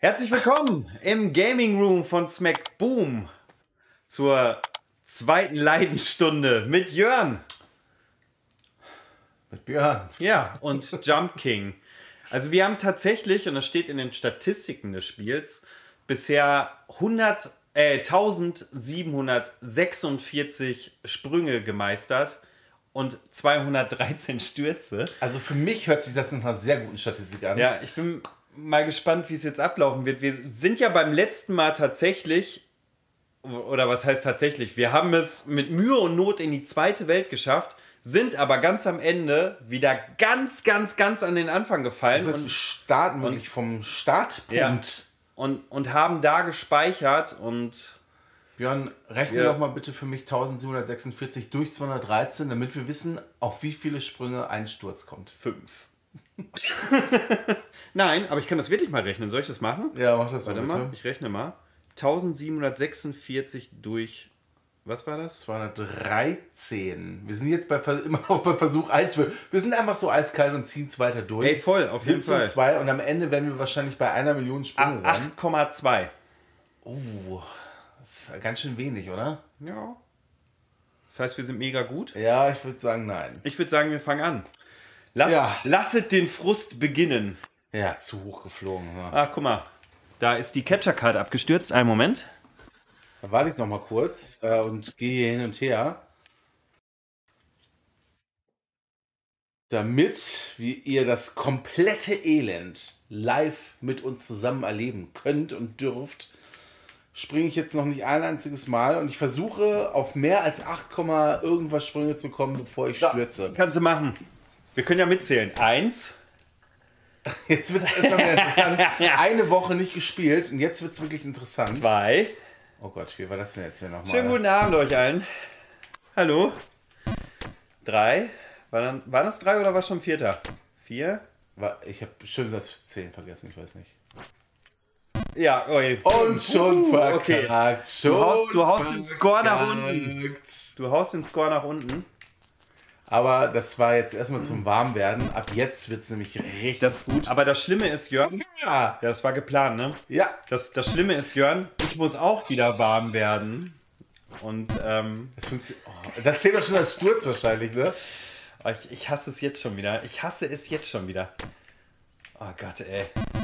Herzlich willkommen im Gaming Room von Smack Boom zur zweiten Leidenstunde mit Jörn. Mit Björn. Ja, und Jump King. Also wir haben tatsächlich, und das steht in den Statistiken des Spiels, bisher 1746 Sprünge gemeistert und 213 Stürze. Also für mich hört sich das nach einer sehr guten Statistik an. Ja, ich bin mal gespannt, wie es jetzt ablaufen wird. Wir sind ja beim letzten Mal tatsächlich, oder was heißt tatsächlich, wir haben es mit Mühe und Not in die zweite Welt geschafft, sind aber ganz am Ende wieder ganz an den Anfang gefallen. Das heißt, wir starten wirklich vom Startpunkt. Ja, und haben da gespeichert und... Björn, rechne doch mal bitte für mich 1746 durch 213, damit wir wissen, auf wie viele Sprünge ein Sturz kommt. 5. Nein, aber ich kann das wirklich mal rechnen. Soll ich das machen? Ja, mach das Warte bitte. mal, ich rechne mal. 1746 durch... Was war das? 213. Wir sind jetzt immer noch bei Versuch 1. Wir sind einfach so eiskalt und ziehen es weiter durch. Ey, voll, auf jeden Fall. 2 und am Ende werden wir wahrscheinlich bei 1 Million Sprünge sein. 8,2. Oh, das ist ganz schön wenig, oder? Ja. Das heißt, wir sind mega gut? Ja, ich würde sagen, nein. Ich würde sagen, wir fangen an. Lasset den Frust beginnen. Ja, zu hoch geflogen. Ja. Ah, guck mal. Da ist die Capture Card abgestürzt. Einen Moment. Da warte ich noch mal kurz und gehe hier hin und her. Damit ihr das komplette Elend live mit uns zusammen erleben könnt und dürft, springe ich jetzt noch nicht ein einziges Mal und ich versuche auf mehr als 8, irgendwas Sprünge zu kommen, bevor ich stürze. Kannst du machen. Wir können ja mitzählen. 1. Jetzt wird es erstmal wieder interessant. Eine Woche nicht gespielt und jetzt wird es wirklich interessant. 2. Oh Gott, wie war das denn jetzt hier nochmal? Schönen guten Abend euch allen. Hallo. 3. War das 3 oder war es schon 4? 4. Ich habe schon das 10 vergessen, ich weiß nicht. Ja, oi. Und schon verkackt. Okay. Du haust den Score nach unten. Du haust den Score nach unten. Aber das war jetzt erstmal zum Warmwerden. Ab jetzt wird es nämlich richtig gut. Aber das Schlimme ist, Jörn, Ja. das war geplant, ne? Ja. Das Schlimme ist, Jörn, ich muss auch wieder warm werden. Und Das zählt doch schon als Sturz wahrscheinlich, ne? ich hasse es jetzt schon wieder. Ich hasse es jetzt schon wieder. Oh Gott, ey.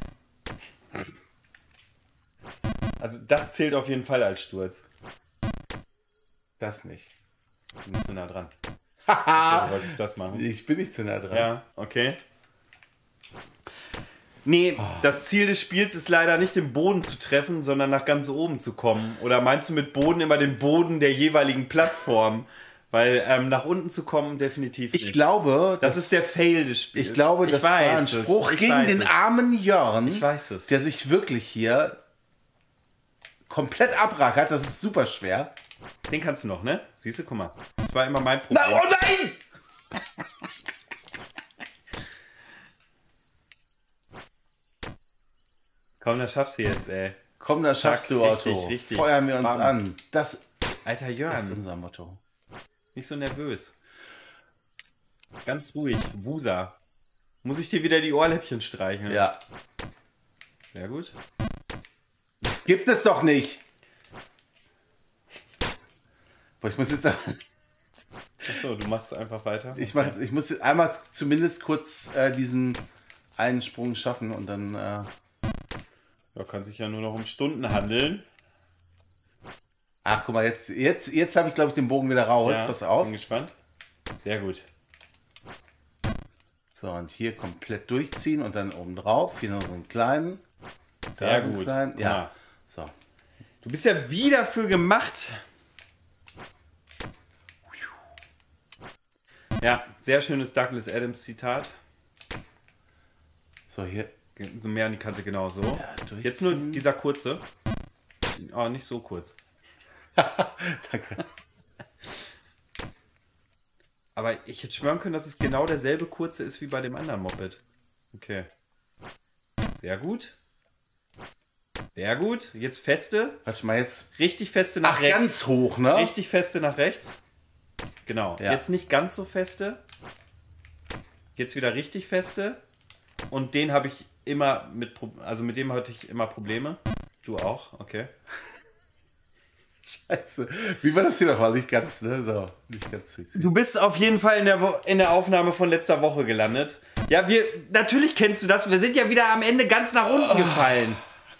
Also das zählt auf jeden Fall als Sturz. Das nicht. Du bist so nah dran. Achso, du wolltest das machen. Ich bin nicht zu nah dran. Ja, okay. Nee, das Ziel des Spiels ist leider nicht den Boden zu treffen, sondern nach ganz oben zu kommen. Oder meinst du mit Boden immer den Boden der jeweiligen Plattform? Weil nach unten zu kommen, definitiv nicht. Ich glaube, das ist der Fail des Spiels. Ich glaube, das war ein Spruch gegen den armen Jörn, ich weiß es, der sich wirklich hier komplett abrackert. Das ist super schwer. Den kannst du noch, ne? Siehst du, guck mal. Das war immer mein Problem. Oh nein! Komm, das schaffst du jetzt, ey. Komm, das schaffst du, Otto. Richtig. Feuern wir uns an. Das Alter Jörn, ist unser Motto. Nicht so nervös. Ganz ruhig. Wusa. Muss ich dir wieder die Ohrläppchen streicheln? Ja. Sehr gut. Das gibt es doch nicht. Boah, ich muss jetzt... Achso, du machst einfach weiter. Ich muss jetzt einmal zumindest kurz diesen einen Sprung schaffen und dann... Ja, kann sich ja nur noch um Stunden handeln. Ach, guck mal, jetzt habe ich, glaube ich, den Bogen wieder raus. Ja, pass auf. Bin gespannt. Sehr gut. So, und hier komplett durchziehen und dann oben drauf. Hier noch so einen kleinen. Sehr gut. Kleinen. Ja. So. Du bist ja wieder für gemacht. Ja, sehr schönes Douglas Adams Zitat. So, hier. So mehr an die Kante, genau so. Ja, jetzt nur dieser kurze. Oh, nicht so kurz. Danke. Aber ich hätte schwören können, dass es genau derselbe kurze ist wie bei dem anderen Moped. Okay. Sehr gut. Sehr gut. Jetzt feste. Warte mal, jetzt... Richtig feste nach rechts. Ganz hoch, ne? Richtig feste nach rechts. Genau. Ja. Jetzt nicht ganz so feste. Jetzt wieder richtig feste. Und den habe ich immer mit dem hatte ich immer Probleme. Du auch? Okay. Scheiße. Wie war das hier nochmal? Nicht ganz, ne? So, nicht ganz richtig. Du bist auf jeden Fall in der Aufnahme von letzter Woche gelandet. Ja, natürlich kennst du das. Wir sind ja wieder am Ende ganz nach unten gefallen.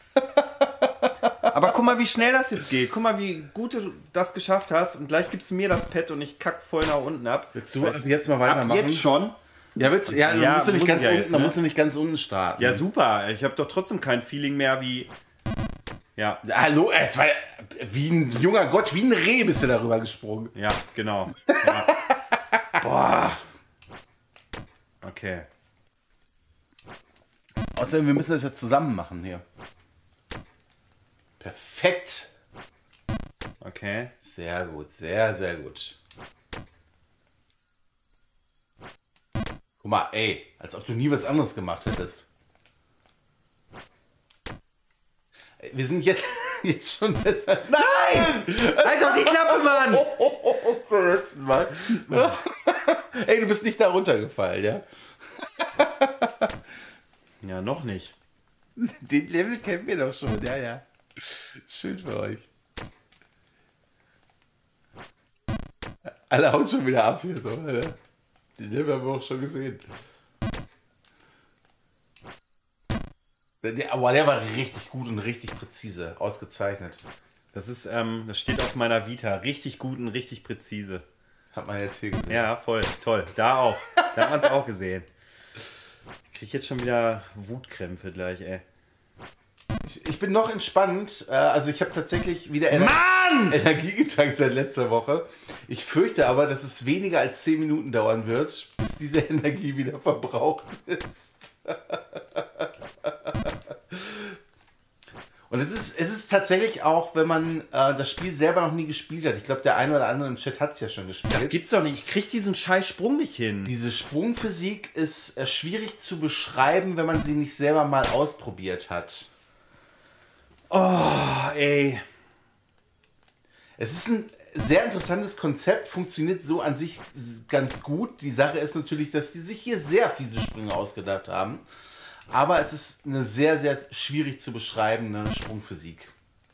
Aber guck mal, wie schnell das jetzt geht. Guck mal, wie gut du das geschafft hast. Und gleich gibst du mir das Pad und ich kack voll nach unten ab. Willst du jetzt mal weitermachen? Jetzt schon? Ja, dann musst du nicht ganz unten, jetzt, dann musst du nicht ganz unten starten. Ja, super. Ich habe doch trotzdem kein Feeling mehr wie... Ja. Hallo, es war wie ein junger Gott, wie ein Reh bist du darüber gesprungen. Ja, genau. Ja. Boah. Okay. Außerdem, wir müssen das jetzt zusammen machen hier. Perfekt. Okay. Sehr gut, sehr, sehr gut. Guck mal, ey, als ob du nie was anderes gemacht hättest. Wir sind jetzt schon besser. Nein! Halt doch die Klappe, Mann! Zum letzten Mal. Ey, du bist nicht da runtergefallen, ja? Ja, noch nicht. Den Level kennen wir doch schon, ja, ja. Schön für euch. Alle hauen schon wieder ab hier, so, ne? Den Level haben wir auch schon gesehen. Aber der war richtig gut und richtig präzise. Ausgezeichnet. Das steht auf meiner Vita. Richtig gut und richtig präzise. Hat man jetzt hier gesehen. Ja, voll. Toll. Da auch. Da hat man es auch gesehen. Krieg jetzt schon wieder Wutkrämpfe gleich, ey. Ich bin noch entspannt. Also ich habe tatsächlich wieder Energie getankt seit letzter Woche. Ich fürchte aber, dass es weniger als 10 Minuten dauern wird, bis diese Energie wieder verbraucht ist. Und es ist tatsächlich auch, wenn man das Spiel selber noch nie gespielt hat. Ich glaube, der eine oder andere im Chat hat es ja schon gespielt. Das gibt's doch nicht. Ich krieg diesen scheiß Sprung nicht hin. Diese Sprungphysik ist schwierig zu beschreiben, wenn man sie nicht selber mal ausprobiert hat. Oh, ey. Es ist ein sehr interessantes Konzept, funktioniert so an sich ganz gut. Die Sache ist natürlich, dass die sich hier sehr fiese Sprünge ausgedacht haben. Aber es ist eine sehr, sehr schwierig zu beschreibende Sprungphysik.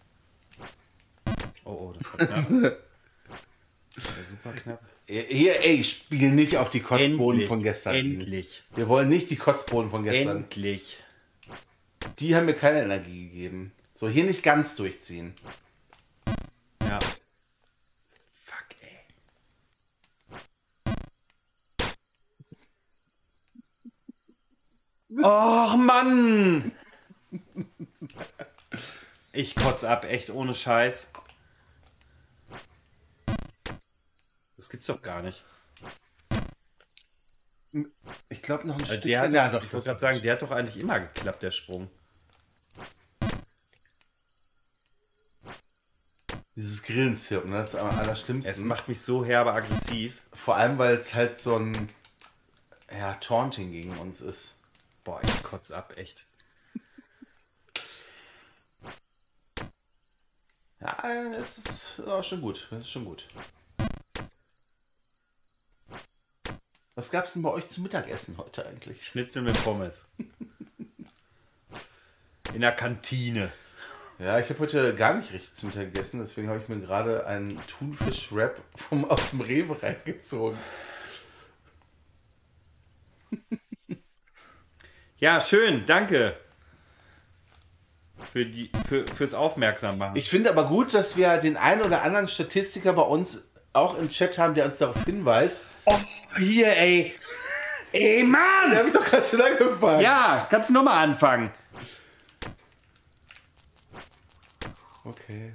Oh, das war knapp. Das war super knapp. Hier, ey, spiel nicht auf die Kotzboden von gestern. Endlich. Wir wollen nicht die Kotzboden von gestern. Endlich. Die haben mir keine Energie gegeben. So, hier nicht ganz durchziehen. Ja. Fuck, ey. Och, Mann! Ich kotz ab, echt ohne Scheiß. Das gibt's doch gar nicht. Ich glaube noch ein Stück. Ich wollte doch, gerade sagen, der hat doch eigentlich immer geklappt, der Sprung. Dieses Grillenzirpen, das ist am allerschlimmsten. Es macht mich so herbe aggressiv. Vor allem, weil es halt so ein Taunting gegen uns ist. Boah, ich kotz ab, echt. Ja, es ist auch schon gut. Das ist schon gut. Was gab es denn bei euch zum Mittagessen heute eigentlich? Schnitzel mit Pommes. In der Kantine. Ja, ich habe heute gar nicht richtig zum Mittag gegessen, deswegen habe ich mir gerade einen Thunfisch-Wrap aus dem Rewe reingezogen. Ja, schön, danke. Fürs Aufmerksammachen. Ich finde aber gut, dass wir den einen oder anderen Statistiker bei uns auch im Chat haben, der uns darauf hinweist. Oh, hier, ey. Ey, Mann! Der habe ich doch gerade schon angefangen. Ja, kannst du nochmal anfangen. Okay.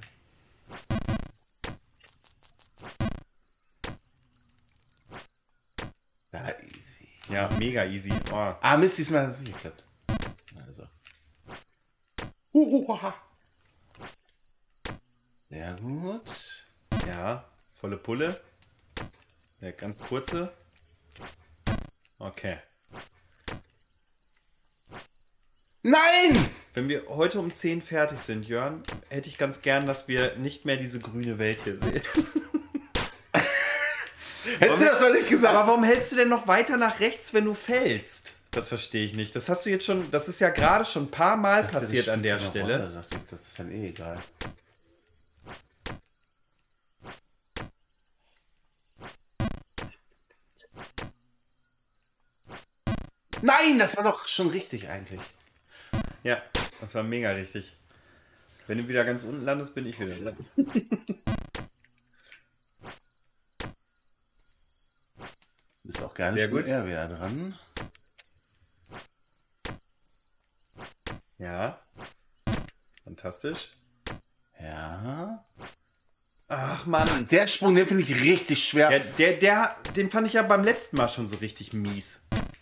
Ja, easy. Ja, mega easy. Oh. Ah, Mist, diesmal hat es nicht geklappt. Also. Sehr gut. Ja, volle Pulle. Der ganz kurze. Okay. Nein! Wenn wir heute um 10 fertig sind, Jörn, hätte ich ganz gern, dass wir nicht mehr diese grüne Welt hier sehen. Hättest du das doch nicht gesagt? Aber warum hältst du denn noch weiter nach rechts, wenn du fällst? Das verstehe ich nicht. Das hast du jetzt schon, das ist ja gerade schon ein paar Mal passiert an der Stelle. Das ist dann eh egal. Nein, das war doch schon richtig eigentlich. Ja, das war mega richtig. Wenn du wieder ganz unten landest, bin ich wieder dran. Du bist auch gar nicht Sehr gut. eher wieder dran. Ja. Fantastisch. Ja. Ach Mann. Der Sprung, den finde ich richtig schwer. Ja, den fand ich ja beim letzten Mal schon so richtig mies.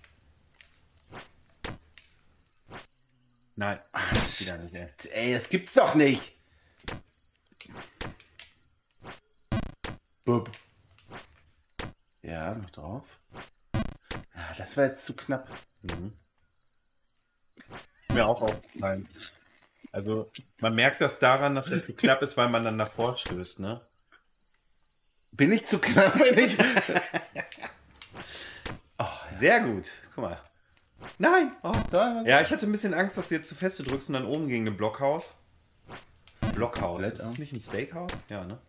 Nein. Wieder nicht, ey. Ey, das gibt's doch nicht. Bub. Ja, noch drauf. Ah, das war jetzt zu knapp. Ist mir auch aufgefallen. Also, man merkt das daran, dass er zu knapp ist, weil man dann davor stößt, ne? Bin ich zu knapp? Bin ich... Sehr gut. Guck mal. Nein! Oh. Da, Ja, ich hatte ein bisschen Angst, dass du jetzt zu fest drückst und dann oben gegen ein Blockhaus. Blockhaus. Ist das nicht ein Steakhouse? Ja, ne?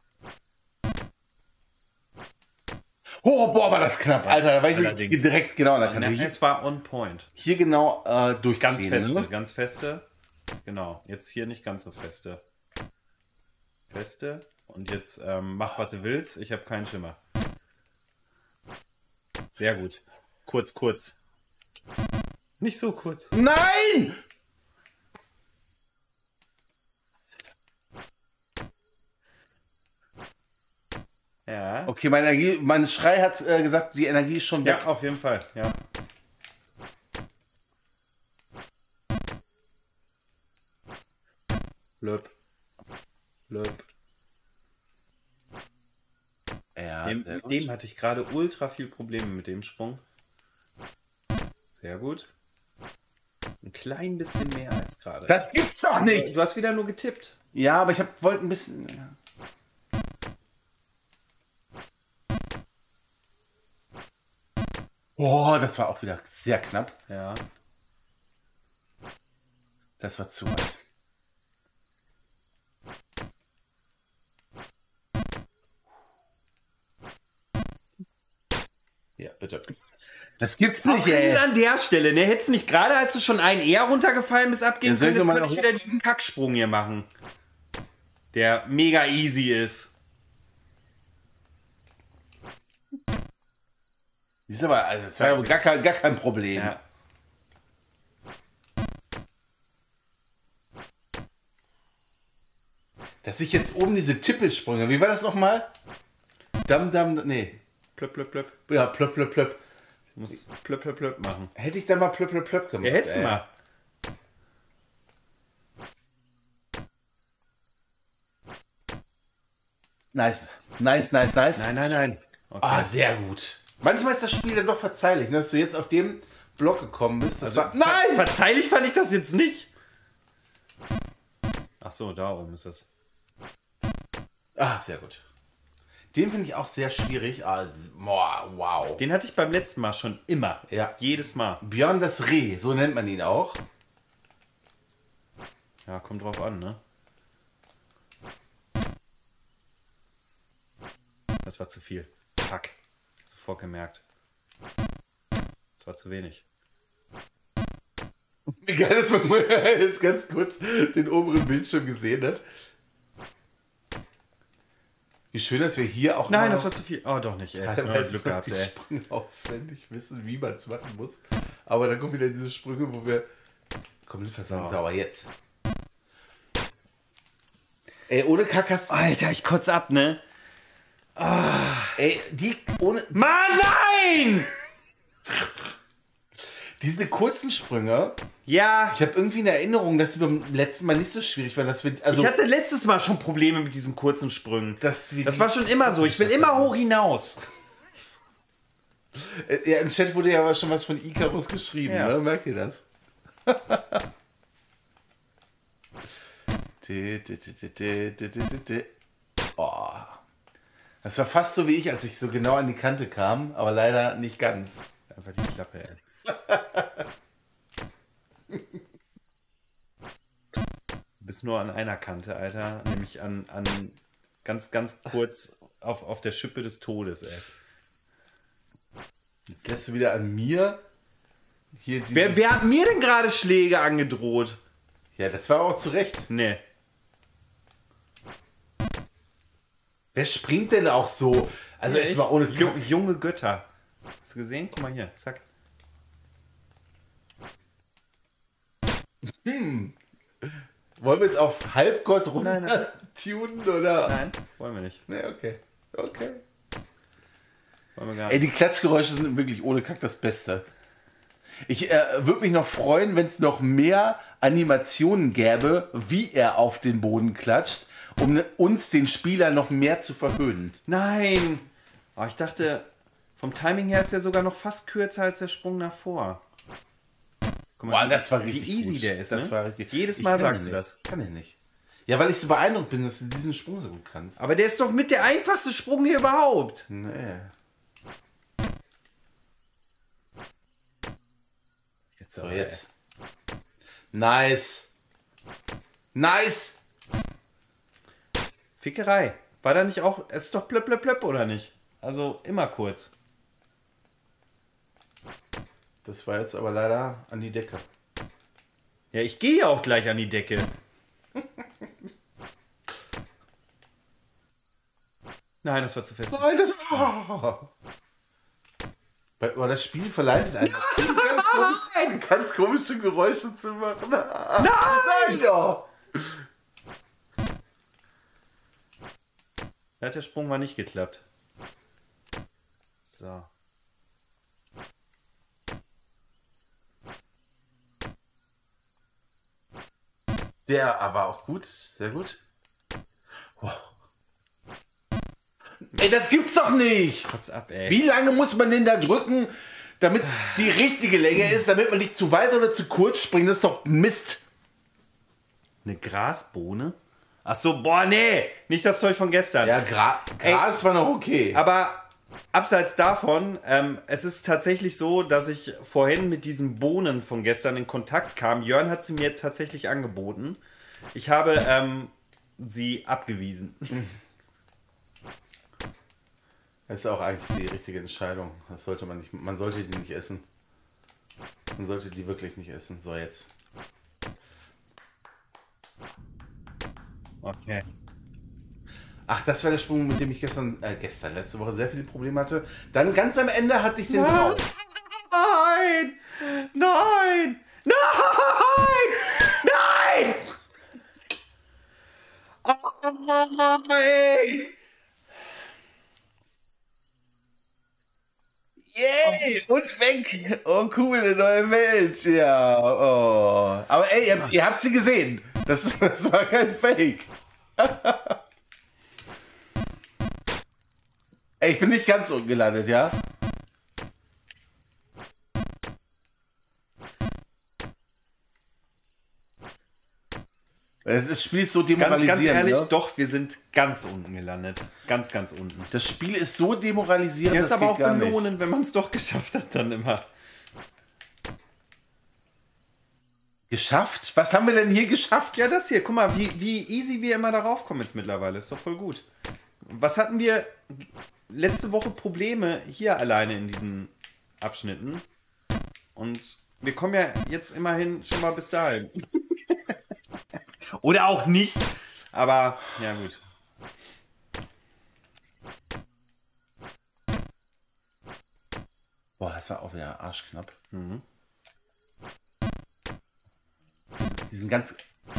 Oh, boah, war das knapp, Alter. Da war ich Allerdings. direkt genau an der Kante. Es war on point. Hier genau durchziehen. Ganz feste, ne? ganz feste. Genau, jetzt hier nicht ganz so feste. Feste. Und jetzt mach, was du willst. Ich habe keinen Schimmer. Sehr gut. Kurz, kurz. Nicht so kurz. Nein! Ja. Okay, mein Schrei hat gesagt, die Energie ist schon weg. Ja, auf jeden Fall. Ja. Blöp. Blöp. Ja, Mit dem hatte ich gerade ultra viel Probleme mit dem Sprung. Sehr gut. Ein klein bisschen mehr als gerade. das gibt's doch nicht! Du hast wieder nur getippt. Ja, aber ich wollte ein bisschen... Ja. Oh, das war auch wieder sehr knapp. Ja. Das war zu weit. Ja, bitte. Das gibt's nicht, Auch ey. an der Stelle, ne? Hättest du nicht gerade, als du schon ein eher runtergefallen bist, abgehen Ja, soll ich können, noch mal könnte ich noch wieder diesen Kacksprung hier machen. Der mega easy ist. Das ist aber, also, das war ja gar kein Problem. Ja. Dass ich jetzt oben diese Tippelsprünge, wie war das nochmal? Nee. Plöpp, plöpp, plöpp. Ja, plöpp, plöpp, plöpp. Ich muss plöpp, plöpp, plöpp machen. Hätte ich da mal plöpp, plöpp, plöpp gemacht. Ja, hättest du ey. mal. Nice. Nice, nice, nice. Nein, nein, nein. Okay. Ah, sehr gut. Manchmal ist das Spiel dann doch verzeihlich, ne, dass du jetzt auf dem Block gekommen bist. Das war, nein! Verzeihlich fand ich das jetzt nicht. Ach so, da oben ist das. Ah, sehr gut. Den finde ich auch sehr schwierig. Ah, boah, wow. Den hatte ich beim letzten Mal schon immer. Ja. Jedes Mal. Björn das Reh, so nennt man ihn auch. Ja, kommt drauf an, ne? Das war zu viel. Fuck. Sofort gemerkt. Das war zu wenig. Wie geil, dass man jetzt ganz kurz den oberen Bildschirm gesehen hat. Wie schön, dass wir hier auch Nein, noch das war zu viel. Oh, doch nicht, ey. teilweise Glück noch gehabt, die ey. Sprünge auswendig wissen, wie man es machen muss. Aber dann kommen wieder diese Sprünge, wo wir... Komm, So. sauber, jetzt. Ey, ohne Kakas... Alter, ich kotz ab, ne? Ey, die ohne... Mann, nein! Diese kurzen Sprünge... Ja, Ich habe irgendwie eine Erinnerung, dass sie beim letzten Mal nicht so schwierig waren. Dass wir, also, ich hatte letztes Mal schon Probleme mit diesen kurzen Sprüngen. dass wir Das die- war schon immer so. Ich will immer hoch hinaus. Ja, im Chat wurde ja aber schon was von Icarus geschrieben, Ja. ne? Merkt ihr das? Oh. Das war fast so wie ich, als ich so genau an die Kante kam, aber leider nicht ganz. Einfach die Klappe, ey. Du bist nur an einer Kante, Alter. Nämlich an ganz, ganz kurz auf der Schippe des Todes, ey. Jetzt lässt du wieder an mir hier dieses... Wer hat mir denn gerade Schläge angedroht? Ja, das war auch zu Recht. Nee. Wer springt denn auch so? Also jetzt mal ohne... Junge Götter. Hast du gesehen? Guck mal hier, zack. Wollen wir es auf Halbgott runter tunen, oder? Nein, wollen wir nicht. Nee, okay. Okay. Wollen wir gar Ey, nicht. die Klatschgeräusche sind wirklich ohne Kack das Beste. Ich würde mich noch freuen, wenn es noch mehr Animationen gäbe, wie er auf den Boden klatscht, um uns, den Spieler, noch mehr zu verhöhnen. Nein! Oh, ich dachte, vom Timing her ist er sogar noch fast kürzer als der Sprung davor. Guck Boah, wie- das war richtig Wie easy gut. der ist, Das ne? war richtig. Jedes Ich Mal kann sagst ihn du nicht. das. Kann ich nicht. Ja, weil ich so beeindruckt bin, dass du diesen Sprung so gut kannst. Aber der ist doch mit der einfachste Sprung hier überhaupt. Nee. Jetzt So, jetzt. Nice. Nice. Fickerei. War da nicht auch... Es ist doch plöpp, plöpp, plöpp, oder nicht? Also immer kurz. Das war jetzt aber leider an die Decke. Ja, ich gehe ja auch gleich an die Decke. Nein, das war zu fest. Nein, das... Oh. Aber das Spiel verleitet einen ganz komische Geräusche zu machen. Nein! Doch. Da hat der Sprung mal nicht geklappt. So. Der aber auch gut. Sehr gut. Oh. Ey, das gibt's doch nicht! Kotz ab, ey. Wie lange muss man denn da drücken, damit es die richtige Länge ist, damit man nicht zu weit oder zu kurz springt? Das ist doch Mist. Eine Grasbohne? Ach so, boah, nee. Nicht das Zeug von gestern. Ja, Gras war noch okay. Aber abseits davon, es ist tatsächlich so, dass ich vorhin mit diesen Bohnen von gestern in Kontakt kam. Jörn hat sie mir tatsächlich angeboten. Ich habe sie abgewiesen. Das ist auch eigentlich die richtige Entscheidung. Das sollte man nicht. Man sollte die nicht essen. Man sollte die wirklich nicht essen. So, jetzt. Okay. Ach, das war der Sprung, mit dem ich letzte Woche sehr viele Probleme hatte. Dann ganz am Ende hatte ich den drauf. Nein! Nein! Nein! Nein! Oh, ey. Yay! Und weg! Oh, cool, eine neue Welt. Ja, oh. Aber ey, ihr habt sie gesehen. Das war kein Fake. Ey, ich bin nicht ganz unten gelandet, ja? Das Spiel ist so demoralisierend. Ganz ehrlich, ne? doch, wir sind ganz unten gelandet. Ganz, ganz unten. Das Spiel ist so demoralisierend, Ja, das ist aber geht auch gar nicht. belohnen, wenn man es doch geschafft hat, dann immer. Geschafft? Was haben wir denn hier geschafft? Ja, das hier, guck mal, wie easy wir immer darauf kommen jetzt mittlerweile. Ist doch voll gut. Was hatten wir letzte Woche Probleme hier alleine in diesen Abschnitten? Und wir kommen ja jetzt immerhin schon mal bis dahin. Oder auch nicht. Aber, ja gut. Boah, das war auch wieder arschknapp. Mhm. Die sind ganz...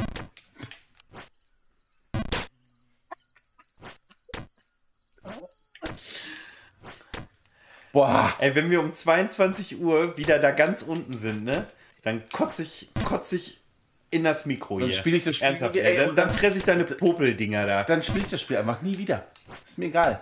Boah. Ey, wenn wir um 22 Uhr wieder da ganz unten sind, ne? Dann kotze ich in das Mikro Dann hier. spiele ich das Spiel. Ernsthaft, Ey, ey, und dann fresse ich deine Popeldinger da. Dann spiele ich das Spiel einfach nie wieder. Ist mir egal.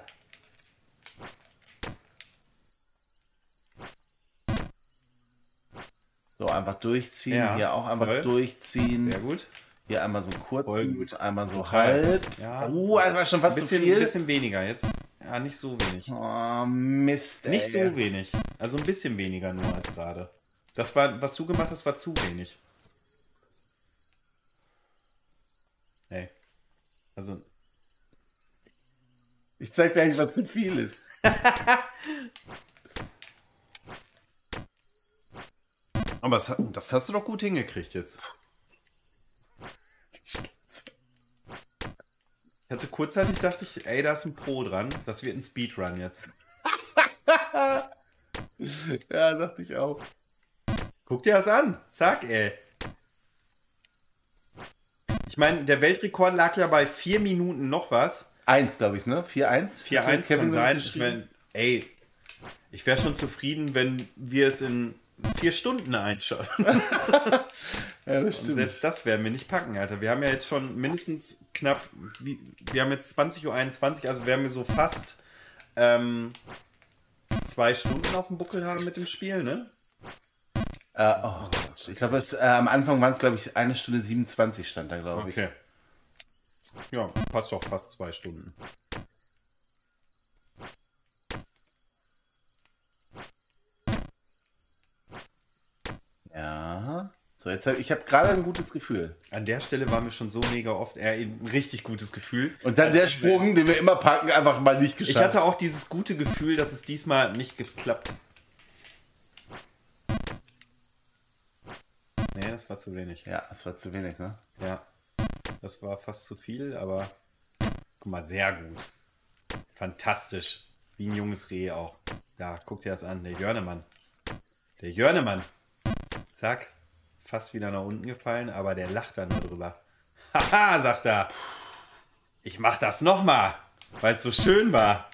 So, einfach durchziehen. Ja, Hier auch einfach voll. durchziehen. Sehr gut. Hier einmal so einen Voll kurzen, gut. einmal so Total. halb. Ja. Das war schon fast zu Ein viel. bisschen weniger jetzt. Ja, nicht so wenig. Oh, Mist, ey. Nicht so wenig. Also ein bisschen weniger nur als gerade. Das war, was du gemacht hast, war zu wenig. Hey. Also. Ich zeig dir eigentlich, was zu viel ist. Aber das hast du doch gut hingekriegt jetzt. Ich hatte kurzzeitig, dachte ich, ey, da ist ein Pro dran. Das wird ein Speedrun jetzt. Ja, dachte ich auch. Guck dir das an. Zack, ey. Ich meine, der Weltrekord lag ja bei 4 Minuten noch was. 1, glaube ich, ne? 4-1? 4-1 kann sein. Ich meine, ey, ich wäre schon zufrieden, wenn wir es in 4 Stunden einschaffen. Ja, das stimmt. Und selbst das werden wir nicht packen, Alter. Wir haben ja jetzt schon mindestens knapp, wir haben jetzt 20:21 Uhr, also werden wir so fast 2 Stunden auf dem Buckel haben mit dem Spiel, ne? Oh Gott. Ich glaube, am Anfang waren es, glaube ich, 1 Stunde 27 stand da, glaube ich. Okay. Ja, passt doch fast 2 Stunden. Ja. So, jetzt ich habe gerade ein gutes Gefühl. An der Stelle waren wir schon so mega oft, ein richtig gutes Gefühl. Und dann der Sprung, den wir immer packen, einfach mal nicht geschafft. Ich hatte auch dieses gute Gefühl, dass es diesmal nicht geklappt. Nee, das war zu wenig. Ja, das war zu wenig, ne? Ja, das war fast zu viel, aber guck mal, sehr gut. Fantastisch. Wie ein junges Reh auch. Ja, guck dir das an. Der Jörnemann. Der Jörnemann. Zack. Fast wieder nach unten gefallen, aber der lacht dann nur drüber. Haha, sagt er. Ich mach das nochmal, weil es so schön war.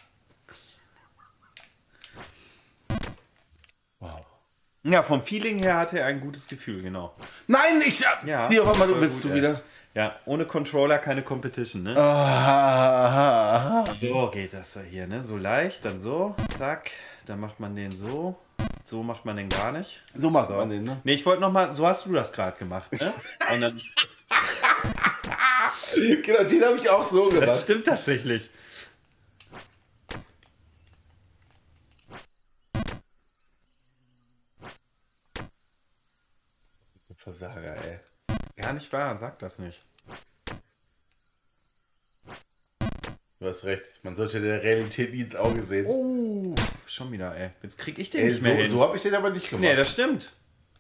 Wow. Ja, vom Feeling her hatte er ein gutes Gefühl, genau. Nein, Ja, wie auch immer, du voll willst gut, du wieder. Ja, ohne Controller keine Competition, ne? So geht das so hier, ne? So leicht, dann so, zack. Dann macht man den so. So macht man den gar nicht. So macht man den, ne? Ne, ich wollte nochmal, so hast du das gerade gemacht, ne? Und dann, Genau, den habe ich auch so das gemacht. stimmt tatsächlich. Versager, ey. Gar nicht wahr, sag das nicht. Du hast recht. Man sollte der Realität nie ins Auge sehen. Oh, schon wieder, ey. Jetzt krieg ich den Ey, nicht mehr hin. so habe ich den aber nicht gemacht. Nee, das stimmt.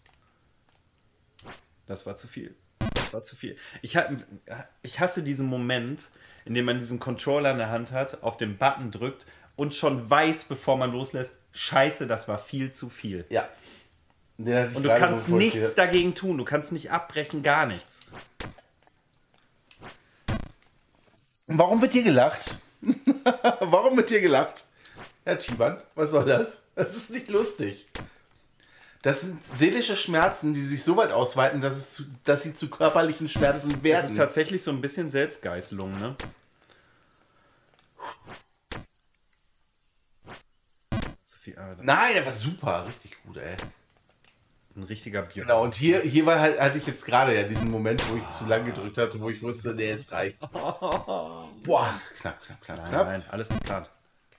Das war zu viel. Das war zu viel. Ich hasse diesen Moment, in dem man diesen Controller in der Hand hat, auf den Button drückt und schon weiß, bevor man loslässt, scheiße, das war viel zu viel. Ja. Und du kannst nichts dagegen tun. Du kannst nicht abbrechen, gar nichts. Warum wird hier gelacht? Warum wird hier gelacht? Herr Tiban, was soll das? Das ist nicht lustig. Das sind seelische Schmerzen, die sich so weit ausweiten, dass sie zu körperlichen Schmerzen werden. Das ist tatsächlich so ein bisschen Selbstgeißelung, ne? Zu viel Arbeit. Nein, der war super, richtig gut, ey. Ein richtiger Bier. Genau, und hier war halt, hatte ich jetzt gerade ja diesen Moment, wo ich zu lang gedrückt hatte, wo ich wusste, nee, es reicht. Boah, knapp. Nein, alles geplant.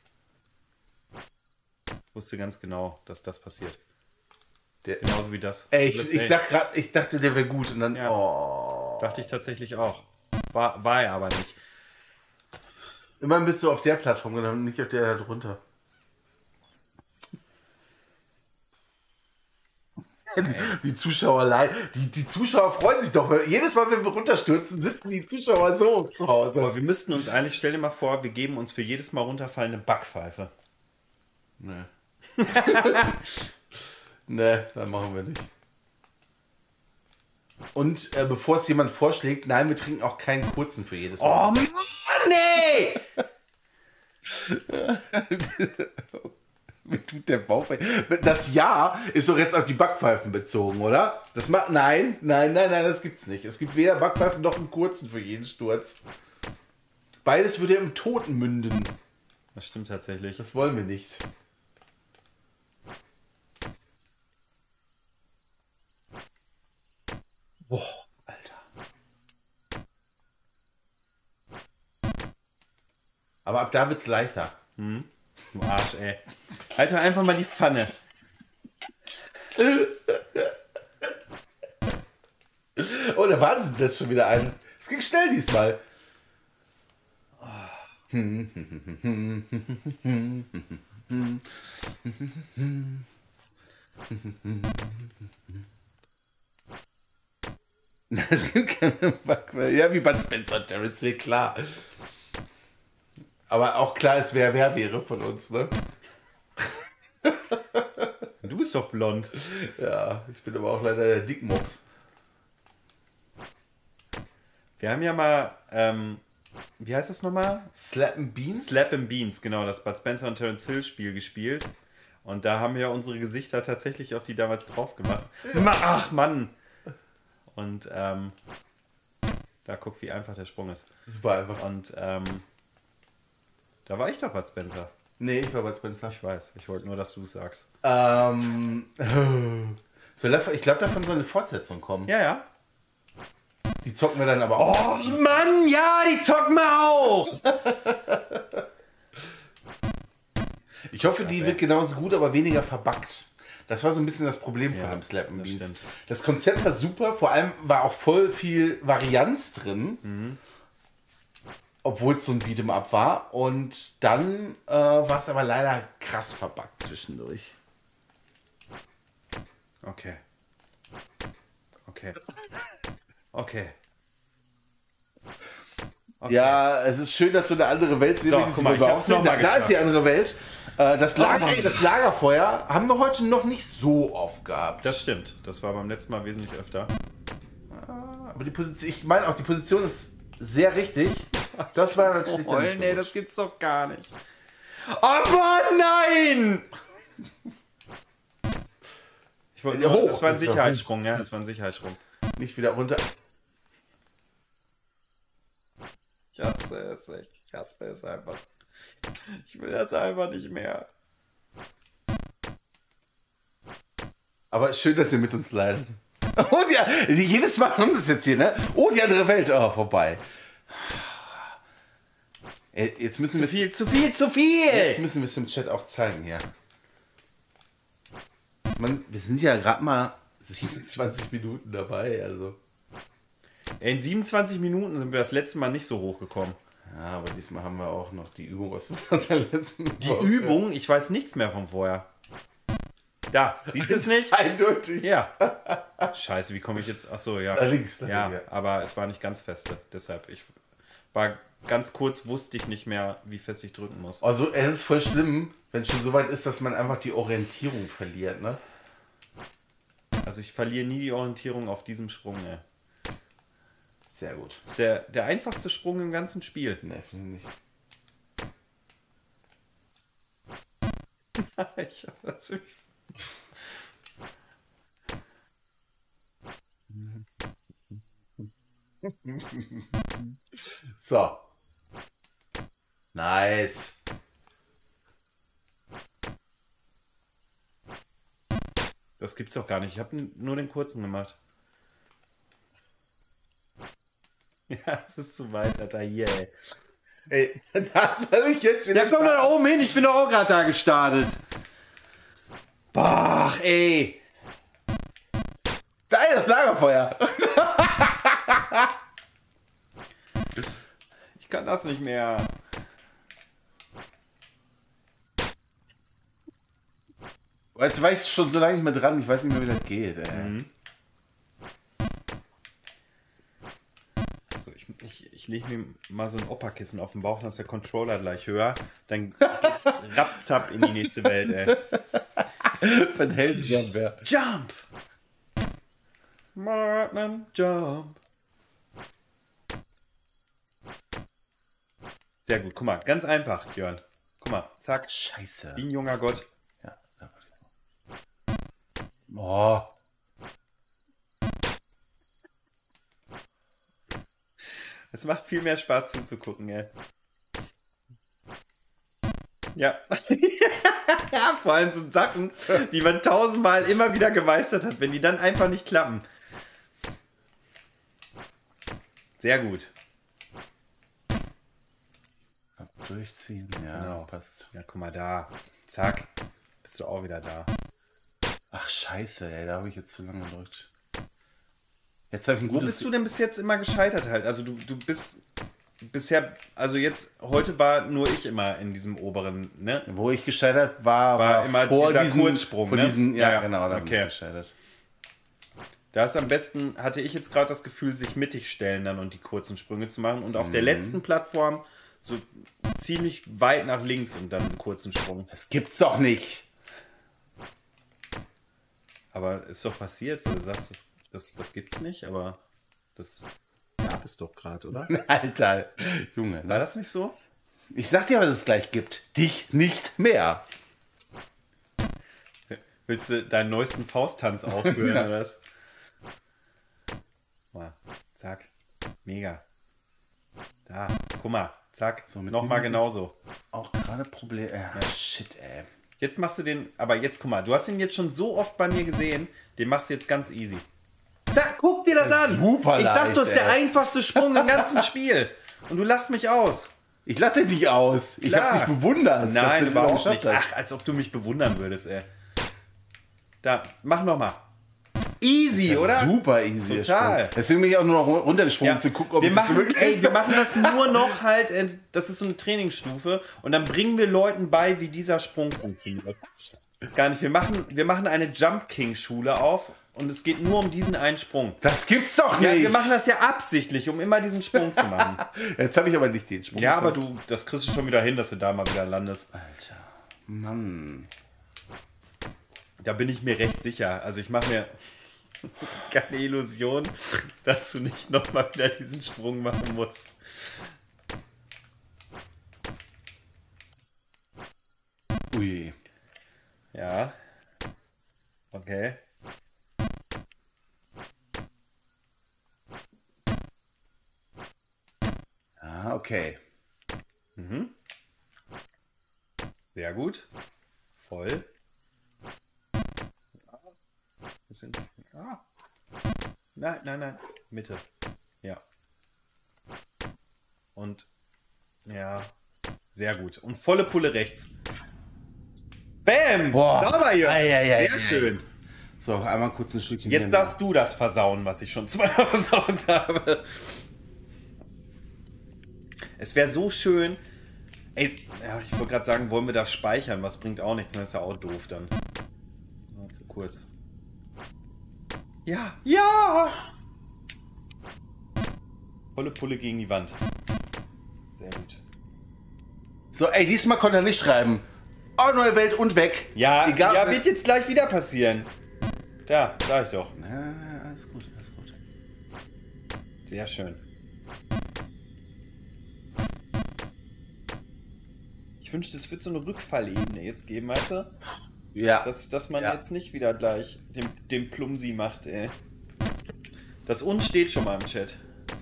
Ich wusste ganz genau, dass das passiert. Genauso wie das. Ey, ich sag grad, ich dachte, der wäre gut und dann, Ja. Dachte ich tatsächlich auch. War er aber nicht. Immerhin bist du auf der Plattform und nicht auf der da drunter. Die Zuschauer, die Zuschauer freuen sich doch. Jedes Mal, wenn wir runterstürzen, sitzen die Zuschauer so zu Hause. Aber wir müssten uns eigentlich, stell dir mal vor, wir geben uns für jedes Mal runterfallen eine Backpfeife. Nee. Nee, dann machen wir nicht. Und bevor es jemand vorschlägt, nein, wir trinken auch keinen kurzen für jedes Mal. Oh Mann, nee! Mir tut der Bauch weh. Das Ja ist doch jetzt auf die Backpfeifen bezogen, oder? Nein, das gibt's nicht. Es gibt weder Backpfeifen noch einen kurzen für jeden Sturz. Beides würde im Tod münden. Das stimmt tatsächlich. Das wollen wir nicht. Boah, Alter. Aber ab da wird's leichter. Du Arsch, ey. Alter, einfach mal die Pfanne. Oh, der Wahnsinn setzt schon wieder ein. Es ging schnell diesmal. Es gibt keine Backwehr. Ja, wie Bud Spencer und Terence Hill, klar. Aber auch klar ist, wer wäre von uns, ne? Du bist doch blond. Ja, ich bin aber auch leider der Dickmops. Wir haben ja mal, wie heißt das nochmal? Slappin' Beans? Slappin' Beans, genau, das Bud Spencer und Terence Hill Spiel gespielt. Und da haben wir unsere Gesichter tatsächlich auf die damals drauf gemacht. Ja. Ach, Mann! Und da guck, wie einfach der Sprung ist. Super einfach. Und da war ich doch Bud Spencer. Nee, ich war Bud Spencer. Ich weiß, ich wollte nur, dass du es sagst. Ich glaube, davon soll eine Fortsetzung kommen. Ja, ja. Die zocken wir dann aber auch. Oh Mann, ja, die zocken wir auch! Ich hoffe, die wird genauso gut, aber weniger verbuggt. Das war so ein bisschen das Problem von dem Slappin' Beans. Das Konzept war super, vor allem war auch voll viel Varianz drin, obwohl es so ein Beat'em Up war. Und dann war es aber leider krass verbuggt zwischendurch. Okay. Okay. Okay. Okay. Ja, es ist schön, dass du eine andere Welt siehst. So, guck mal, ich hab's noch mal da ist die andere Welt. Das Lagerfeuer haben wir heute noch nicht so oft gehabt. Das stimmt. Das war beim letzten Mal wesentlich öfter. Aber die Position, ich meine auch, die Position ist sehr richtig. Das war natürlich so nicht so nee, das gibt's doch gar nicht. Aber nein! Ich wollte nur, das war ein Sicherheitssprung, ja, das war ein Sicherheitssprung. Nicht wieder runter. Ich hasse es echt. Ich hasse es einfach. Ich will das einfach nicht mehr. Aber schön, dass ihr mit uns leidet. Und ja, jedes Mal haben wir das jetzt hier, ne? Oh, die andere Welt. Oh, vorbei. Jetzt müssen wir zu viel! Jetzt müssen wir es im Chat auch zeigen, ja. Wir sind ja gerade mal 27 Minuten dabei, also. In 27 Minuten sind wir das letzte Mal nicht so hochgekommen. Ja, aber diesmal haben wir auch noch die Übung aus der letzten Die Übung? Ich weiß nichts mehr von vorher. Da, siehst du es nicht? Eindeutig. Ja. Scheiße, wie komme ich jetzt? Achso, ja. Da links. Ja, aber es war nicht ganz feste. Deshalb, ich war ganz kurz, wusste ich nicht mehr, wie fest ich drücken muss. Also, es ist voll schlimm, wenn es schon so weit ist, dass man einfach die Orientierung verliert, ne? Also, ich verliere nie die Orientierung auf diesem Sprung, ey. Sehr gut. Das ist der einfachste Sprung im ganzen Spiel. Ne, finde ich nicht. Ich hab das irgendwie... So. Nice. Das gibt's doch gar nicht. Ich habe nur den kurzen gemacht. Ja, es ist zu weit, Alter. Hier, ey. Ey, da soll ich jetzt wieder... Ja, komm da oben hin. Ich bin doch auch gerade da gestartet. Boah, ey. Geil, das Lagerfeuer. Ich kann das nicht mehr. Jetzt war ich schon so lange nicht mehr dran. Ich weiß nicht mehr, wie das geht, ey. Mhm. Also ich lege mir mal so ein Opperkissen auf den Bauch, dann ist der Controller gleich höher. Dann geht's rapzapp in die nächste Welt, ey. Von Heldenjump, ja. Jump! Martin, jump! Sehr gut, guck mal, ganz einfach, Jörn. Guck mal, zack. Scheiße. Wie ein junger Gott. Ja. Oh. Es macht viel mehr Spaß zuzugucken, ey. Ja. Ja, vor allem so Sachen, die man 1000-mal immer wieder gemeistert hat, wenn die dann einfach nicht klappen. Sehr gut. Durchziehen, ja, Genau. passt. Ja, guck mal da. Zack. Bist du auch wieder da. Ach, scheiße, ey, da habe ich jetzt zu lange gedrückt. Jetzt habe ich ein Wo gutes... bist du denn bis jetzt immer gescheitert halt? Also du bist bisher, also jetzt, heute war nur ich immer in diesem oberen, ne? Wo ich gescheitert war immer vor dieser diesem Kurzsprung, vor ne? diesen, ja, Ja, genau, da bin okay. ich gescheitert. Da ist am besten, hatte ich jetzt gerade das Gefühl, sich mittig stellen dann und die kurzen Sprünge zu machen. Und auf der letzten Plattform so ziemlich weit nach links und dann einen kurzen Sprung. Das gibt's doch nicht. Aber ist doch passiert, wo du sagst, das gibt's nicht, aber das gab es doch gerade, oder? Alter, Junge. War Ne? das nicht so? Ich sag dir, was es gleich gibt. Dich nicht mehr. Willst du deinen neuesten Fausttanz aufführen oder was? Mal, zack. Mega. Da, guck mal, zack. So, mit nochmal dem- genauso. Auch gerade Problem. Shit, ey. Jetzt machst du den, aber jetzt guck mal, du hast ihn jetzt schon so oft bei mir gesehen, den machst du jetzt ganz easy. Zack, guck dir das an. super Ich sag, leicht, das ist der ey. einfachste Sprung im ganzen Spiel. Und du lässt mich aus. Ich lache dich nicht aus. Ich Klar. habe dich bewundert. dass Nein, du überhaupt das nicht. geschafft hast. Ach, als ob du mich bewundern würdest, ey. Da, mach nochmal. Easy, oder? Super easy. der Total. Sprung. Deswegen bin ich auch nur noch runtergesprungen, Ja. zu gucken, ob wir es machen, wirklich ey, wir machen das nur noch halt, das ist so eine Trainingsstufe und dann bringen wir Leuten bei, wie dieser Sprung funktioniert. Ist gar nicht, wir machen eine Jump King Schule auf und es geht nur um diesen einen Sprung. Das gibt's doch Ja, nicht. wir machen das ja absichtlich, um immer diesen Sprung zu machen. Jetzt habe ich aber nicht den Sprung. Ja, aber das kriegst du schon wieder hin, dass du da mal wieder landest. Alter, Mann. Da bin ich mir recht sicher. Also ich mache mir keine Illusion, dass du nicht nochmal wieder diesen Sprung machen musst. Ui. Ja. Okay. Ah, okay. Sehr gut. Voll. Bisschen. Ah. Nein, nein, nein. Mitte. Ja. Und ja. Sehr gut. Und volle Pulle rechts. Bam! Boah. Sauber hier. Ei. Sehr schön. So, einmal kurz ein Stückchen. Jetzt darfst du das versauen, was ich schon zweimal versaut habe. Es wäre so schön. Ey, ja, ich wollte gerade sagen, wollen wir das speichern? Was bringt auch nichts, das ist ja auch doof dann. Oh, zu kurz. Ja, ja! Volle Pulle gegen die Wand. Sehr gut. So, ey, diesmal konnte er nicht schreiben. Oh, neue Welt und weg. Ja, Egal, ja was- wird jetzt gleich wieder passieren. Da, sag ich doch. Ja, alles gut, alles gut. Sehr schön. Ich wünschte, es wird so eine Rückfallebene jetzt geben, weißt du? Ja. Dass man Ja. jetzt nicht wieder gleich den Plumsi macht, ey. Das uns steht schon mal im Chat.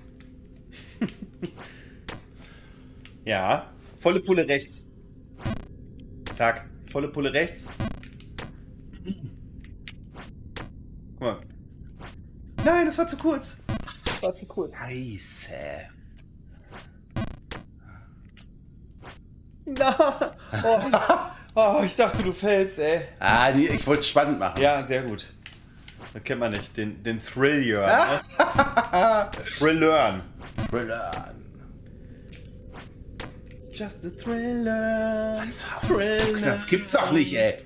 Ja, volle Pulle rechts. Zack, volle Pulle rechts. Guck mal. Nein, das war zu kurz. Das war zu kurz. Scheiße. Na, oh, ich dachte, du fällst, ey. Ah, nee, ich wollte es spannend machen. Ja, sehr gut. Das kennt man nicht, den Thrill-Jörn. Ne? Thrillern. Thriller. Just a thriller. Das gibt's doch nicht, ey.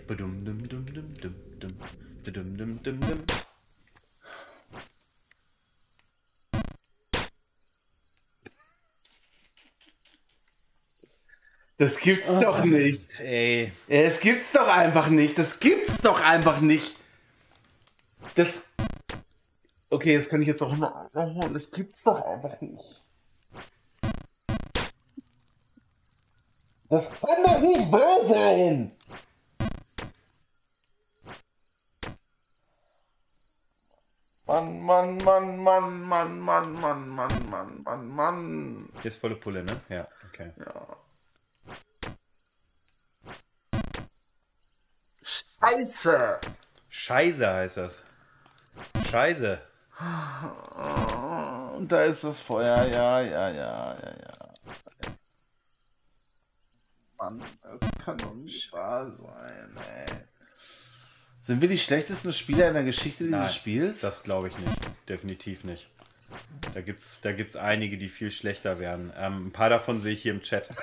Das gibt's doch nicht. Ey, Das gibt's doch einfach nicht. Das gibt's doch einfach nicht. Das. Okay, das kann ich jetzt auch immer. Das gibt's doch einfach nicht. Das kann doch nicht wahr sein. Mann. hier ist volle Pulle, ne? Ja, okay. Scheiße. Scheiße heißt das. Scheiße. Und da ist das Feuer, ja. Mann, das kann doch nicht wahr sein, ey. Sind wir die schlechtesten Spieler in der Geschichte dieses Spiels? Das glaube ich nicht. Definitiv nicht. Da gibt's einige, die viel schlechter wären. Ein paar davon sehe ich hier im Chat.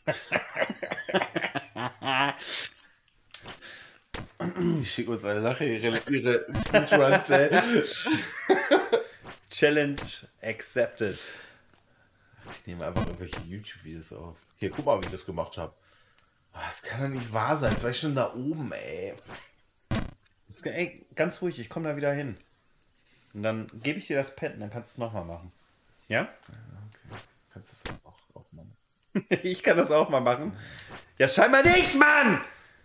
Ich schicke uns alle nachher ihre Speedruns, ey. Challenge accepted. Ich nehme einfach irgendwelche YouTube-Videos auf. Hier, guck mal, wie ich das gemacht habe. Das kann doch nicht wahr sein. Jetzt war ich schon da oben, ey. Ey, ganz ruhig, ich komme da wieder hin. Und dann gebe ich dir das Pad und dann kannst du es nochmal machen. Ja? Okay. Kannst du das auch machen? Ich kann das auch mal machen. Ja, scheinbar nicht, Mann!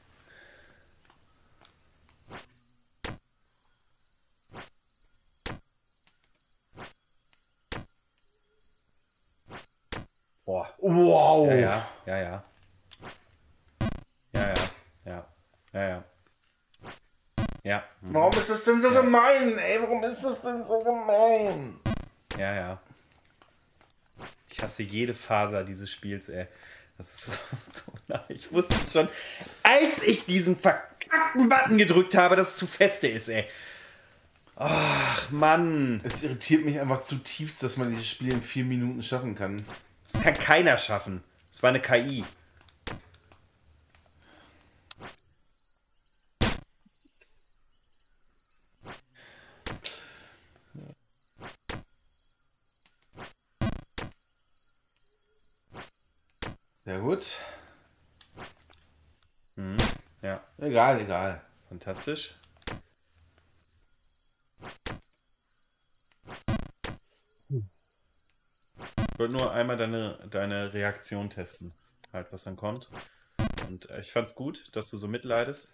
Boah. Wow! Ja. Ja. Warum ist das denn so gemein, ey? Warum ist das denn so gemein? Ja. Ich hasse jede Faser dieses Spiels, ey. Das ist so ich wusste schon, als ich diesen verkackten Button gedrückt habe, dass es zu feste ist, ey. Ach, Mann. Es irritiert mich einfach zutiefst, dass man dieses Spiel in 4 Minuten schaffen kann. Das kann keiner schaffen. Das war eine KI. Ja gut. Ja. Egal. Fantastisch. Ich wollte nur einmal deine Reaktion testen. Halt, was dann kommt. Und ich fand's gut, dass du so mitleidest.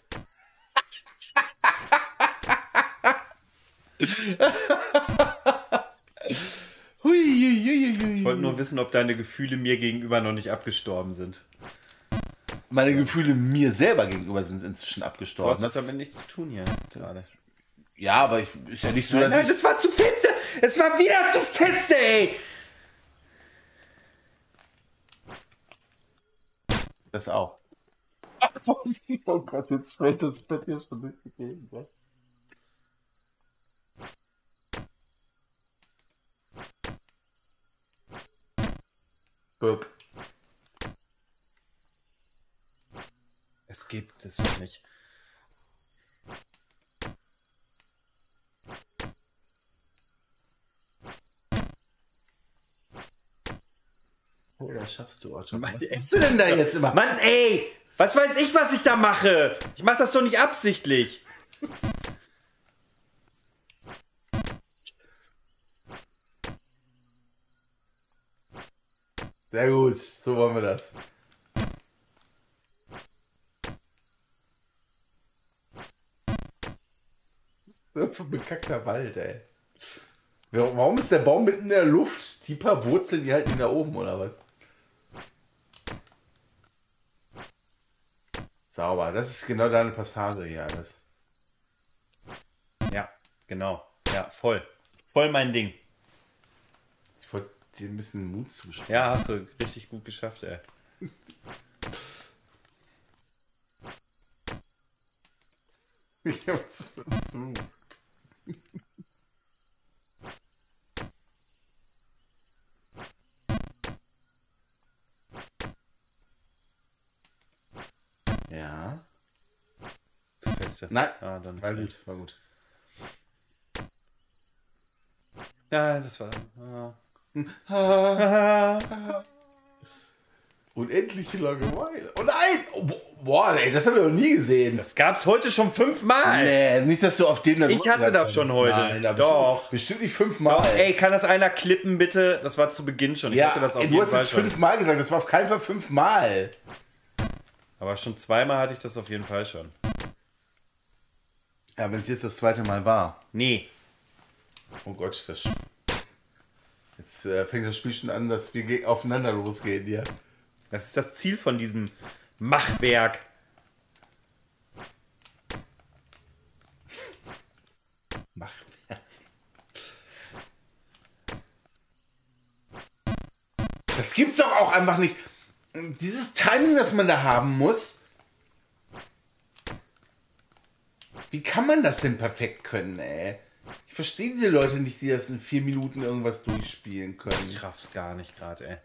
Ich wollte nur wissen, ob deine Gefühle mir gegenüber noch nicht abgestorben sind. Meine Gefühle mir selber gegenüber sind inzwischen Du abgestorben. hast damit nichts zu tun hier gerade. Ja, aber ist ja nicht so, dass Nein, das war zu feste! Es war wieder zu feste, ey! Das auch. Oh Gott, jetzt fällt das Bett hier schon durch die Gegend. Ne? Burp. Es gibt es doch nicht. Oh, das schaffst du, Otto. Was machst du denn da jetzt immer? Mann, ey! Was weiß ich, was ich da mache? Ich mach das doch nicht absichtlich. Sehr gut, so wollen wir das. So ein bekackter Wald, ey. Warum ist der Baum mitten in der Luft? Die paar Wurzeln, die halten ihn da oben, oder was? Sauber, das ist genau deine Passage hier alles. Ja, genau. Ja, voll. Voll mein Ding. Ich wollte dir ein bisschen Mut zusprechen. Ja, hast du richtig gut geschafft, ey. Ich hab's versucht. Ja. Zu feste. Nein. Ah, dann War gut, war gut. Ja, das war. Ah. Unendliche Langeweile. Oh nein! Oh, boah, ey, das haben wir noch nie gesehen. Das gab's heute schon 5-mal. Nee, nicht, dass du auf dem da Ich hatte das schon heute. Nein, da Doch. Bestimmt nicht 5-mal. Ey, kann das einer klippen, bitte? Das war zu Beginn schon. Ich Ja, hatte das auf ey, jeden du hast Fall jetzt schon. 5-mal gesagt, das war auf keinen Fall 5-mal. Aber schon 2-mal hatte ich das auf jeden Fall schon. Ja, wenn es jetzt das 2. Mal war. Nee. Oh Gott, jetzt fängt das Spiel schon an, dass wir aufeinander losgehen hier. Das ist das Ziel von diesem Machwerk. Machwerk. Das gibt's doch auch einfach nicht. Dieses Timing, das man da haben muss. Wie kann kann man das denn perfekt können, ey? Ich verstehe diese Leute nicht, die das in 4 Minuten irgendwas durchspielen können. Ich raff's gar nicht gerade, ey.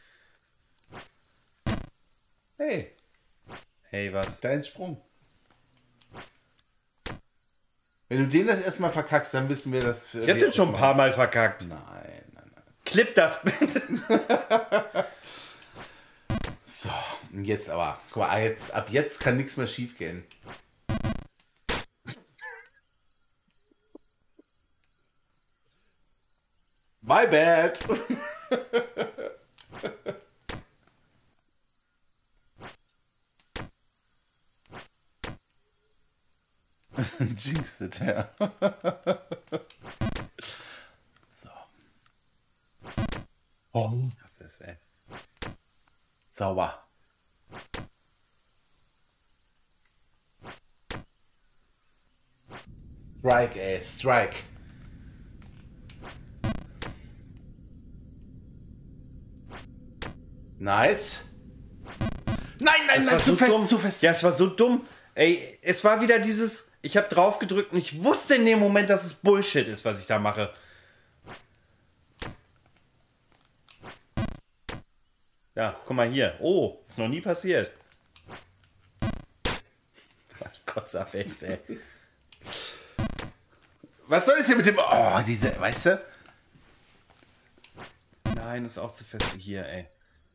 Hey, Hey, was? dein Sprung. Wenn du den das erstmal verkackst, dann wissen wir, dass... Ich hab den schon ein paar Mal verkackt. Nein. Clip das bitte. So, und jetzt aber. Guck mal, ab jetzt kann nichts mehr schief gehen. My bad. Jinx it, ja. So. Oh. Was ist, ey? Sauber. Strike, ey, Strike. Nice. Nein, Zu fest. Ja, es war so dumm. Ey, es war wieder dieses, ich habe drauf gedrückt und ich wusste in dem Moment, dass es Bullshit ist, was ich da mache. Ja, guck mal hier. Oh, ist noch nie passiert. Ich kotze ab, echt, ey. Was soll es hier mit dem... Oh, diese, weißt du? Nein, ist auch zu fest hier, ey.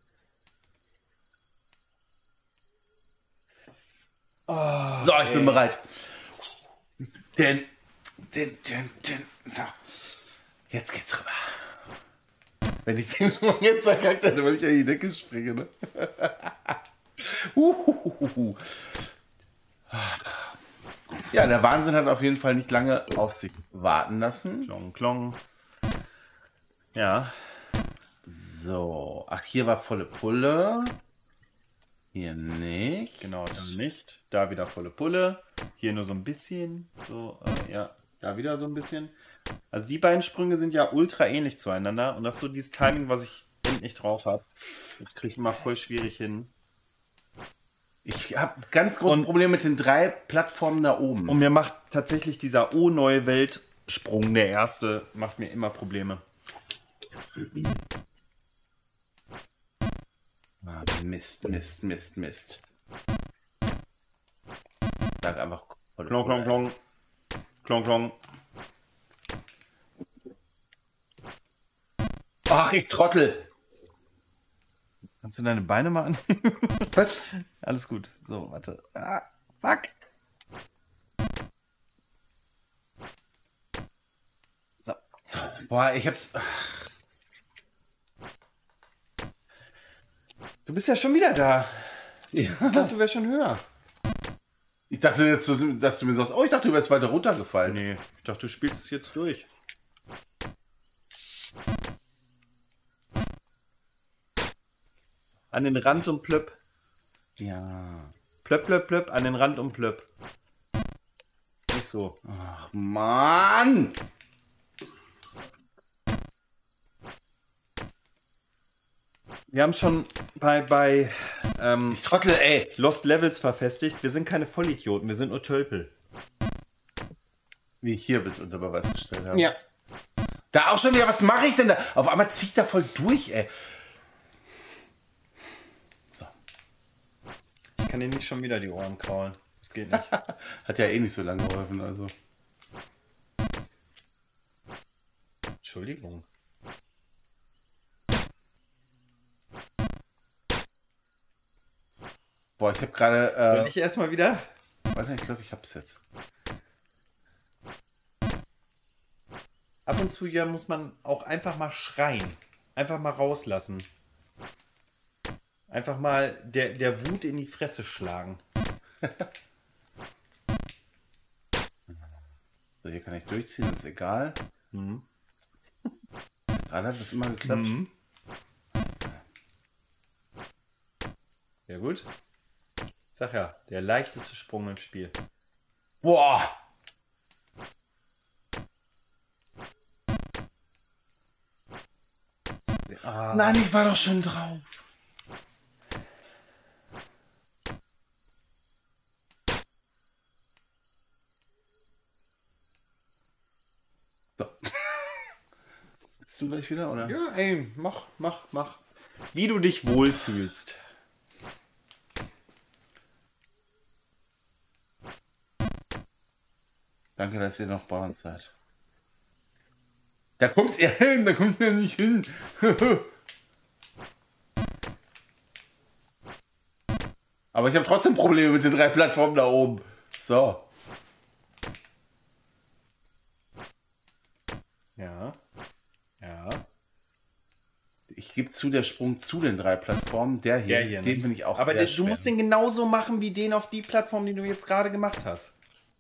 Oh, So, ich bin bereit. Den. So. Jetzt geht's rüber. Wenn ich den schon jetzt verkackt hätte, weil ich an die Decke springe, ne? Ja, der Wahnsinn hat auf jeden Fall nicht lange auf sich warten lassen. Klong, klong. Ja. So. Ach, hier war volle Pulle. Hier nicht. Genau, da nicht. Da wieder volle Pulle. Hier nur so ein bisschen. So, ja, da wieder so ein bisschen. Also die beiden Sprünge sind ja ultra ähnlich zueinander. Und das ist so dieses Timing, was ich nicht drauf habe. Das kriege ich immer voll schwierig hin. Ich habe ganz großes Problem mit den 3 Plattformen da oben. Und mir macht tatsächlich dieser neue Welt-Sprung, der erste, macht mir immer Probleme. Ah, Mist. Sag einfach. Klong, klong, klong. Klong, klong. Ach, ich Trottel. Kannst du deine Beine mal annehmen? Was? Alles gut. So, warte. Ah, fuck. So. Boah, ich hab's. Du bist ja schon wieder da. Ja. Ich dachte, du wärst schon höher. Ich dachte jetzt, dass du mir sagst, oh, ich dachte, du wärst weiter runtergefallen. Nee, ich dachte, du spielst es jetzt durch. An den Rand und plöpp. Ja. Plöpp, plöpp, plöpp, an den Rand und plöpp. Nicht so. Ach, Mann! Wir haben schon bei Ich Trottel, ey. Lost Levels verfestigt. Wir sind keine Vollidioten, wir sind nur Tölpel. Wie ich hier bitte unter Beweis gestellt habe. Ja. Da auch schon wieder, was mache ich denn da? Auf einmal zieh ich da voll durch, ey. So. Ich kann dir nicht schon wieder die Ohren kraulen. Das geht nicht. Hat ja eh nicht so lange geholfen, also. Entschuldigung. Boah, ich habe gerade. Soll ich erstmal wieder? Warte, ich glaube, ich hab's jetzt. Ab und zu ja muss man auch einfach mal schreien. Einfach mal rauslassen. Einfach mal der Wut in die Fresse schlagen. So, hier kann ich durchziehen, ist egal. Mhm. Gerade hat das immer geklappt. Mhm. Sehr gut. Sag ja, der leichteste Sprung im Spiel. Boah! Ah. Nein, ich war doch schon drauf. So. Bist du gleich wieder, oder? Ja, ey, mach. Wie du dich wohlfühlst. Danke, dass ihr noch bei uns seid. Da kommst ihr hin, da kommt ihr nicht hin. Aber ich habe trotzdem Probleme mit den 3 Plattformen da oben. So. Ja. Ich gebe zu, der Sprung zu den 3 Plattformen, der hier, den bin ich auch aber sehr du musst den genauso machen wie den auf die Plattform, die du jetzt gerade gemacht hast.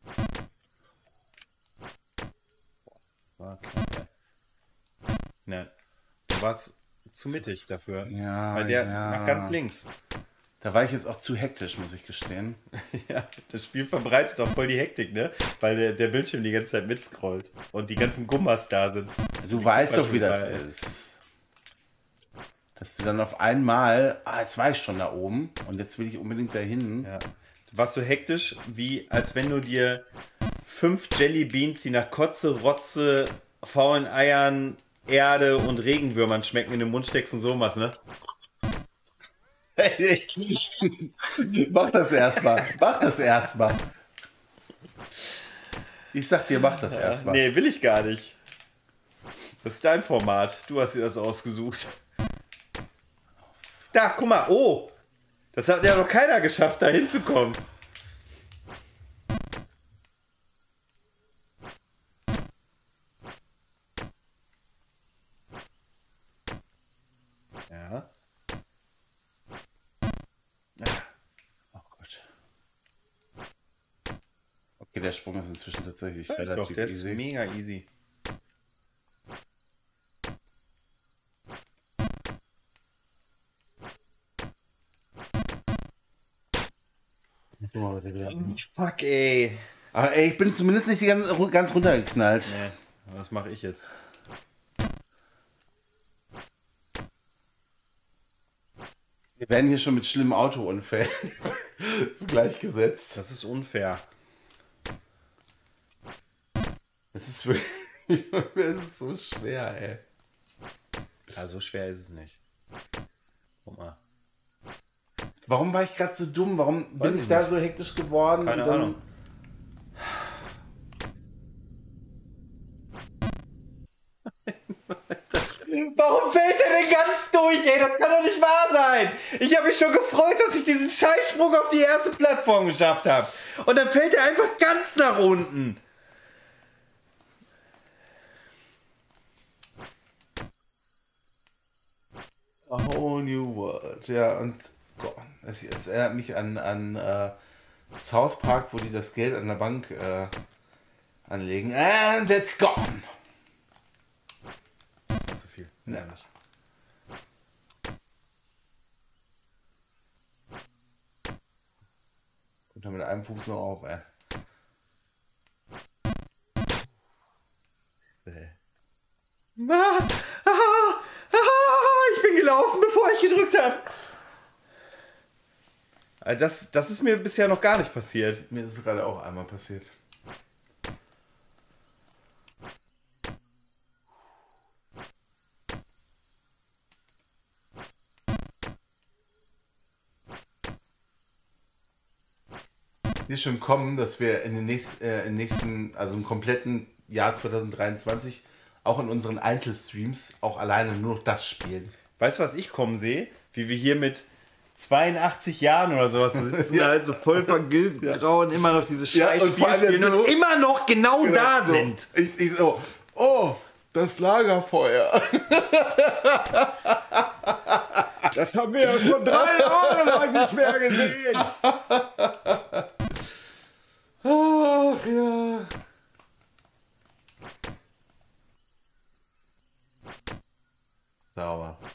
Ne, du warst zu mittig dafür. Ja, weil der nach ganz links. Da war ich jetzt auch zu hektisch, muss ich gestehen. Ja, das Spiel verbreitet auch voll die Hektik, ne? Weil der Bildschirm die ganze Zeit mitscrollt und die ganzen Gummas da sind. Du weißt doch, wie das ist. Dass du dann auf einmal, jetzt war ich schon da oben und jetzt will ich unbedingt dahin. Ja. Du warst so hektisch, wie als wenn du dir 5 Jellybeans, die nach Kotze, Rotze, faulen Eiern, Erde und Regenwürmern schmecken, in den Mund steckst und so was, ne? Mach das erstmal. Ich sag dir, mach das erstmal. Nee, will ich gar nicht. Das ist dein Format. Du hast dir das ausgesucht. Da, guck mal. Oh. Das hat ja noch keiner geschafft, da hinzukommen. Ja. Oh Gott. Okay, der Sprung ist inzwischen tatsächlich Sag ich relativ doch, der easy. ist mega easy. Fuck, ey. Aber ey, ich bin zumindest nicht ganz runtergeknallt. Nee, was mache ich jetzt? Wir werden hier schon mit schlimmen Autounfällen gleichgesetzt. Das ist unfair. Es ist wirklich. Es ist so schwer, ey. Ja, so schwer ist es nicht. Guck mal. Warum war ich gerade so dumm? Warum Weiß bin ich ich da nicht. so hektisch geworden? Keine und dann, Ahnung. Warum fällt er denn ganz durch, ey? Das kann doch nicht wahr sein. Ich habe mich schon gefreut, dass ich diesen Scheißsprung auf die erste Plattform geschafft habe. Und dann fällt er einfach ganz nach unten. A whole new world. Ja, und Gott, es erinnert mich an South Park, wo die das Geld an der Bank anlegen. And it's gone. Das war zu viel. Ja. Kommt da mit einem Fuß noch auf, ey. Ich bin gelaufen, bevor ich gedrückt habe. Das ist mir bisher noch gar nicht passiert. Mir ist es gerade auch einmal passiert. Wird schon kommen, dass wir in den nächsten, also im kompletten Jahr 2023 auch in unseren Einzelstreams auch alleine nur noch das spielen. Weißt du, was ich kommen sehe? Wie wir hier mit 82 Jahren oder sowas sitzen, Ja. halt so voll vergrauen, immer noch diese Ja, scheiß und vor allem Spiele spielen so- und immer noch genau da so, sind. Ich so, oh, das Lagerfeuer. Das haben wir ja schon 3 Jahre lang nicht mehr gesehen. Ach ja. Sauber.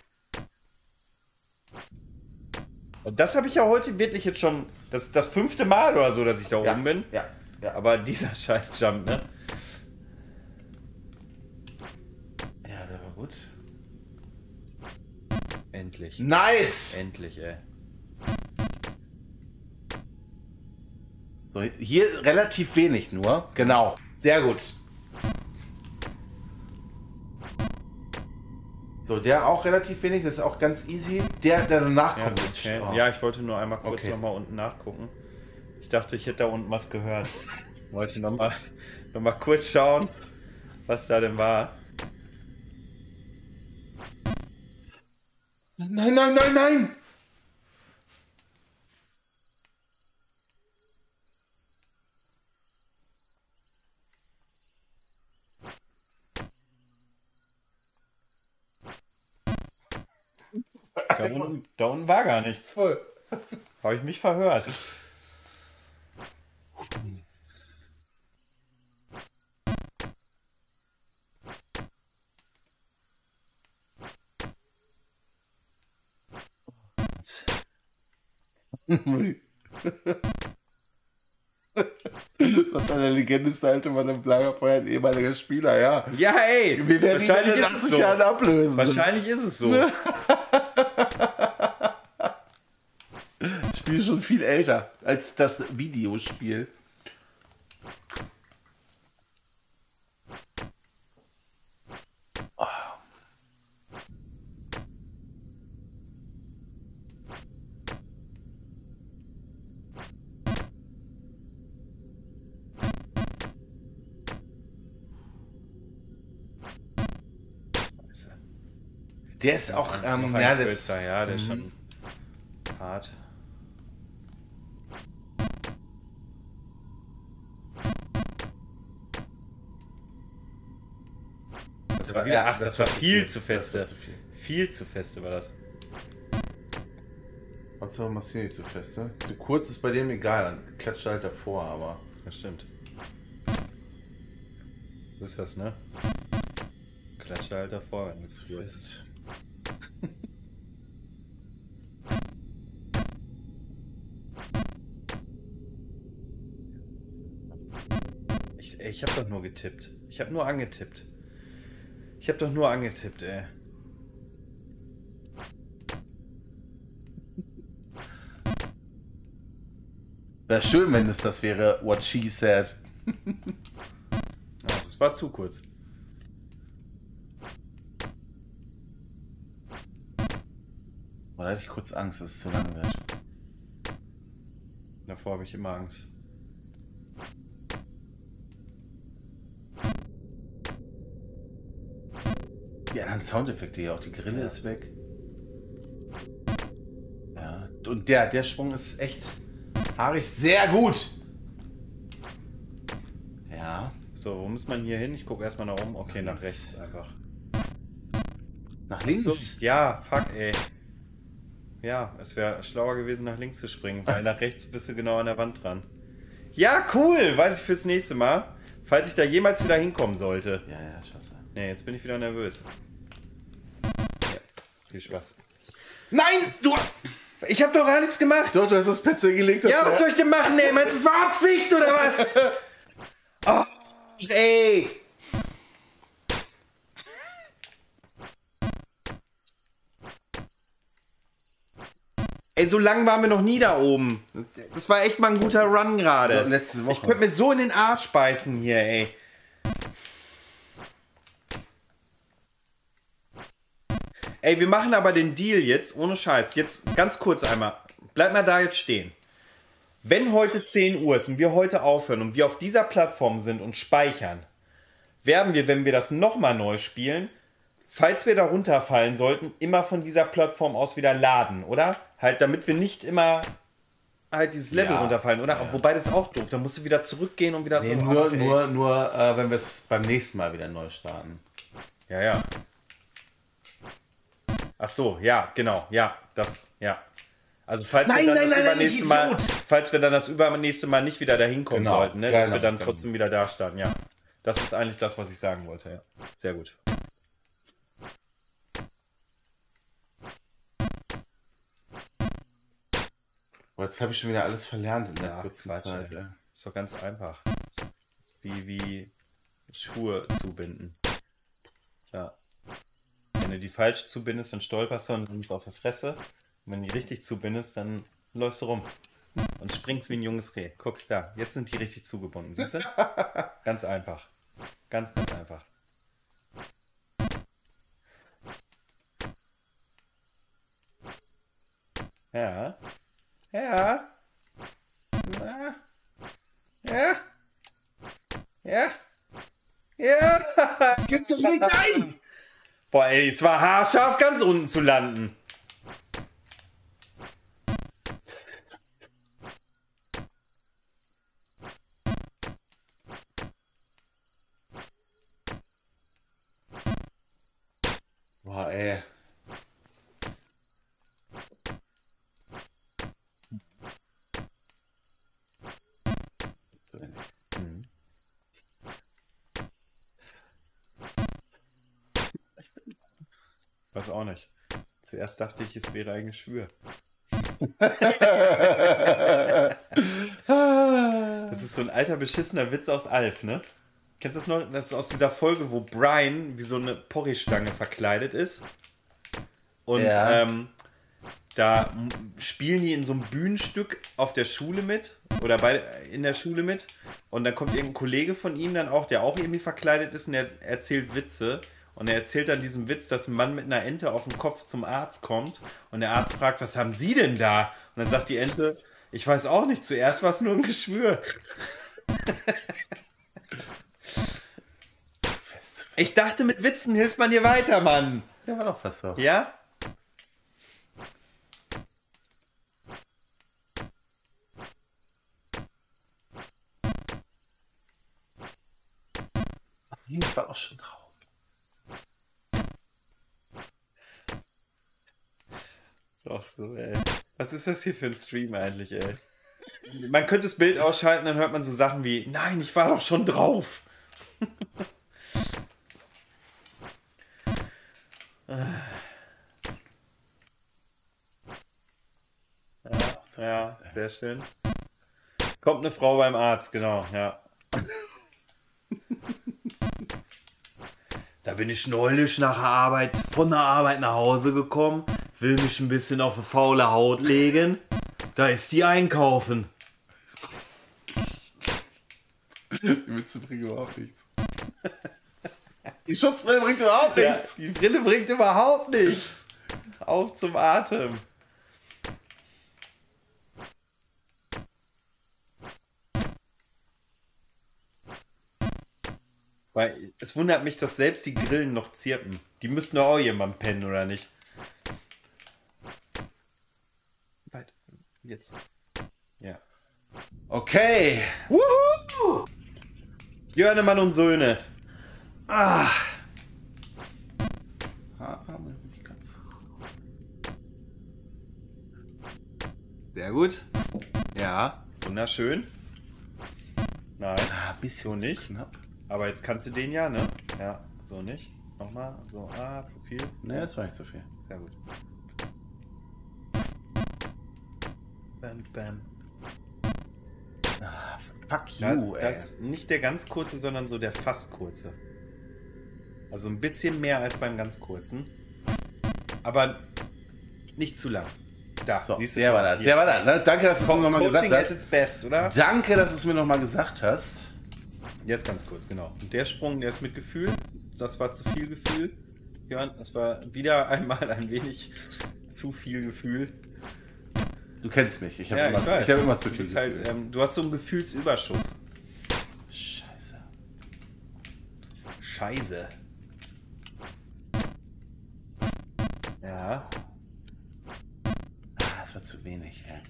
Und das habe ich ja heute wirklich jetzt schon das 5. Mal oder so, dass ich da Ja, oben bin. ja, ja. Aber dieser scheiß Jump, ne? Ja, der war gut. Endlich. Nice! Endlich, ey. So, hier relativ wenig nur. Genau. Sehr gut. So, der auch relativ wenig, das ist auch ganz easy. Der danach Ja, kommt, ist okay. oh. Ja, ich wollte nur einmal kurz Okay. nochmal unten nachgucken. Ich dachte, ich hätte da unten was gehört. Wollte nochmal kurz schauen, was da denn war. Nein, nein, nein, nein! Da unten war gar nichts. Voll. Habe ich mich verhört. Was eine Legende ist, der alte Mann im Lagerfeuer, ein ehemaliger Spieler, ja. Ja, ey! Wir werden ihn Wahrscheinlich in ist es 80 so. Jahren ablösen. Wahrscheinlich ist es so. Das Spiel ist schon viel älter als das Videospiel. Der ist auch, Noch ein ja, das, kürzer, ja, der ist schon hart. Das war wieder, ja, ach, das war viel zu Das feste. war zu viel. Viel zu feste war das. Was soll man hier nicht so fest, ne? Zu kurz ist bei dem egal, dann klatscht er halt davor, aber. Das stimmt. So ist das, ne? Klatsche halt davor, wenn es zu ist. Ich hab doch nur getippt. Ich hab nur angetippt. Ich hab doch nur angetippt, ey. Wäre schön, wenn es das wäre, what she said. Ja, das war zu kurz. Da hatte ich kurz Angst, dass es zu lang wird. Davor habe ich immer Angst. Die anderen Soundeffekte hier, auch die Grille ist weg. Ja, und der Sprung ist echt haarig, sehr gut. Ja. So, wo muss man hier hin? Ich gucke erstmal nach oben. Okay, nach rechts einfach. Nach links? So, ja, fuck, ey. Ja, es wäre schlauer gewesen, nach links zu springen, weil nach rechts bist du genau an der Wand dran. Ja, cool! Weiß ich fürs nächste Mal. Falls ich da jemals wieder hinkommen sollte. Ja, ja, scheiße. Ne, jetzt bin ich wieder nervös. Ja, viel Spaß. Nein, du... Ich hab doch gar nichts gemacht! Doch, du hast das Pad so gelegt. Ja, was soll ich denn machen, ey? Meinst du, es war Absicht oder was? Oh, ey! Ey, so lang waren wir noch nie da oben. Das war echt mal ein guter Run gerade. Letzte Woche. Ich könnte mir so in den Arsch beißen hier, ey. Ey, wir machen aber den Deal jetzt, ohne Scheiß. Jetzt ganz kurz einmal. Bleib mal da jetzt stehen. Wenn heute 10 Uhr ist und wir heute aufhören und wir auf dieser Plattform sind und speichern, werden wir, wenn wir das nochmal neu spielen, falls wir da runterfallen sollten, immer von dieser Plattform aus wieder laden, oder? Halt, damit wir nicht immer halt dieses Level runterfallen, oder? Ja. Wobei das ist auch doof, da musst du wieder zurückgehen und wieder Nee, so. nur, wenn wir es beim nächsten Mal wieder neu starten. Ja, ja. Ach so, ja, genau, ja, das, ja. Also falls wir dann das übernächste Mal nicht wieder dahin kommen sollten, ne, dass wir dann trotzdem wieder da starten, ja. Das ist eigentlich das, was ich sagen wollte, ja. Sehr gut. Aber jetzt habe ich schon wieder alles verlernt in der kurzen Quatsch, Zeit. ja. Ist doch ganz einfach. Wie Schuhe zubinden. Ja. Wenn du die falsch zubindest, dann stolperst du und dann bist du auf der Fresse. Und wenn du die richtig zubindest, dann läufst du rum. Und springst wie ein junges Reh. Guck da, jetzt sind die richtig zugebunden, siehst du? Ganz einfach. Ganz, ganz einfach. Ja. Ja. Na. Ja. Ja. Ja. Das gibt's doch nicht, nein! Boah, ey, es war haarscharf, ganz unten zu landen. Boah, ey. Weiß auch nicht. Zuerst dachte ich, es wäre ein Geschwür. Das ist so ein alter beschissener Witz aus Alf, ne? Kennst du das noch? Das ist aus dieser Folge, wo Brian wie so eine Porridge-Stange verkleidet ist. Und Ja. da spielen die in so einem Bühnenstück auf der Schule mit. Oder in der Schule mit. Und dann kommt irgendein Kollege von ihm dann auch, der auch irgendwie verkleidet ist und der erzählt Witze. Und er erzählt dann diesen Witz, dass ein Mann mit einer Ente auf dem Kopf zum Arzt kommt. Und der Arzt fragt, was haben Sie denn da? Und dann sagt die Ente, ich weiß auch nicht, zuerst war es nur ein Geschwür. Ich dachte, mit Witzen hilft man dir weiter, Mann. Der war doch fast so. Ja? Ich war auch schon drauf. Ist auch so, ey. Was ist das hier für ein Stream eigentlich, ey? Man könnte das Bild ausschalten, dann hört man so Sachen wie, nein, ich war doch schon drauf. Ja, sehr schön. Kommt eine Frau beim Arzt, genau, ja. Da bin ich neulich von der Arbeit nach Hause gekommen, will mich ein bisschen auf eine faule Haut legen. Da ist die einkaufen. Die Witze bringen überhaupt nichts. Die Schutzbrille bringt überhaupt Ja, nichts. die Brille bringt überhaupt nichts. Auf zum Atem. Weil es wundert mich, dass selbst die Grillen noch zirpen. Die müssen doch auch jemand pennen, oder nicht? Weit. Jetzt. Ja. Okay. Wuhu! Jörnemann und Söhne. Ah. Nicht ganz. Sehr gut. Ja, wunderschön. Nein, Ein bisschen so nicht. knapp. Aber jetzt kannst du den ja, ne? Ja, so nicht. Nochmal, so, zu viel. Ne, das war nicht so viel. Sehr gut. Bam, bam. Fuck Das, you, ey. das nicht der ganz kurze, sondern so der fast kurze. Also ein bisschen mehr als beim ganz kurzen. Aber nicht zu lang. Da, So, siehst du? der war da. Hier. Der war da. Ne? Danke, dass du es mir nochmal gesagt Coaching at hast. its best, oder? Danke, dass du es mir nochmal gesagt hast. Der ist ganz kurz, genau. Und der Sprung, der ist mit Gefühl. Das war zu viel Gefühl. Jörn, das war wieder einmal ein wenig zu viel Gefühl. Du kennst mich. Ich habe Ja, immer, ich weiß. hab immer zu Du viel bist Gefühl. halt, du hast so einen Gefühlsüberschuss. Scheiße. Scheiße. Ja. Das war zu wenig, ey.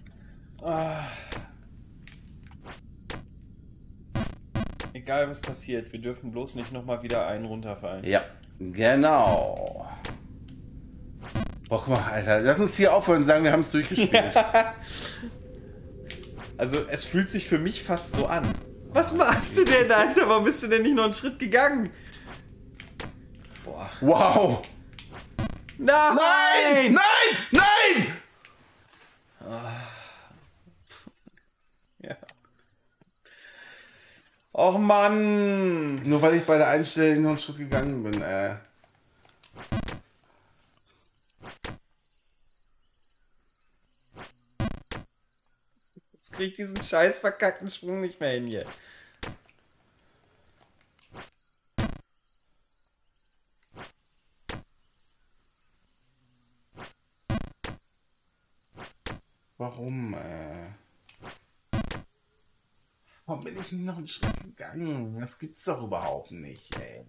Egal was passiert, wir dürfen bloß nicht nochmal wieder einen runterfallen. Ja, genau. Boah, guck mal, Alter. Lass uns hier aufhören und sagen, wir haben es durchgespielt. Also es fühlt sich für mich fast so an. Was machst du denn, Alter? Warum bist du denn nicht noch einen Schritt gegangen? Boah. Wow. Nein! Nein! Nein! Nein! Ja. Och Mann! Nur weil ich bei der Einstellung noch einen Schritt gegangen bin, Jetzt krieg ich diesen scheiß verkackten Sprung nicht mehr hin hier. Warum, Warum bin ich nicht noch einen Schritt gegangen? Das gibt's doch überhaupt nicht, ey.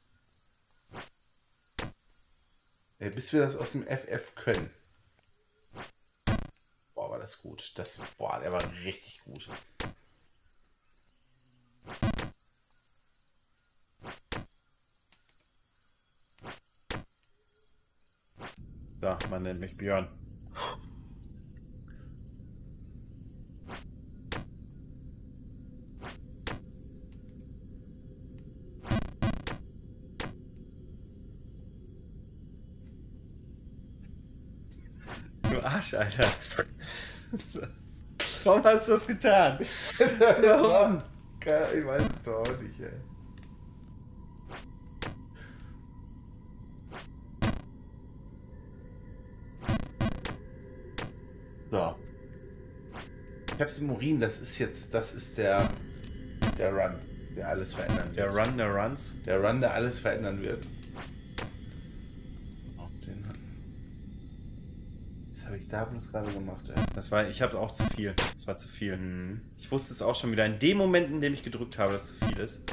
Bis wir das aus dem FF können. Boah, war das gut. Boah, der war richtig gut. So, man nennt mich Björn. Du Arsch, Alter. Warum hast du das getan? Warum? Ich weiß es doch auch nicht, ey. So. Pepsi Morin, das ist der Run, der alles verändern wird. Der Run der Runs? Der Run, der alles verändern wird. Was habe ich da bloß gerade gemacht, ey? Ich habe auch zu viel. Das war zu viel. Ich wusste es auch schon wieder in dem Moment, in dem ich gedrückt habe, dass es zu viel ist.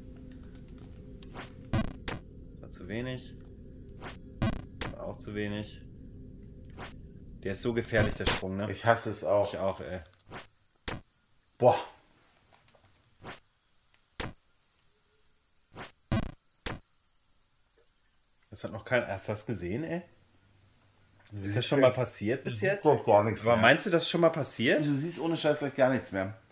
Das war zu wenig. Das war auch zu wenig. Der ist so gefährlich, der Sprung, ne? Ich hasse es auch. Ich auch, ey. Boah. Das hat noch kein... Hast du das gesehen, ey? Ist das schon mal passiert bis jetzt? Doch gar nichts Aber mehr. meinst du, das ist schon mal passiert? Du siehst ohne Scheiß gleich gar nichts mehr.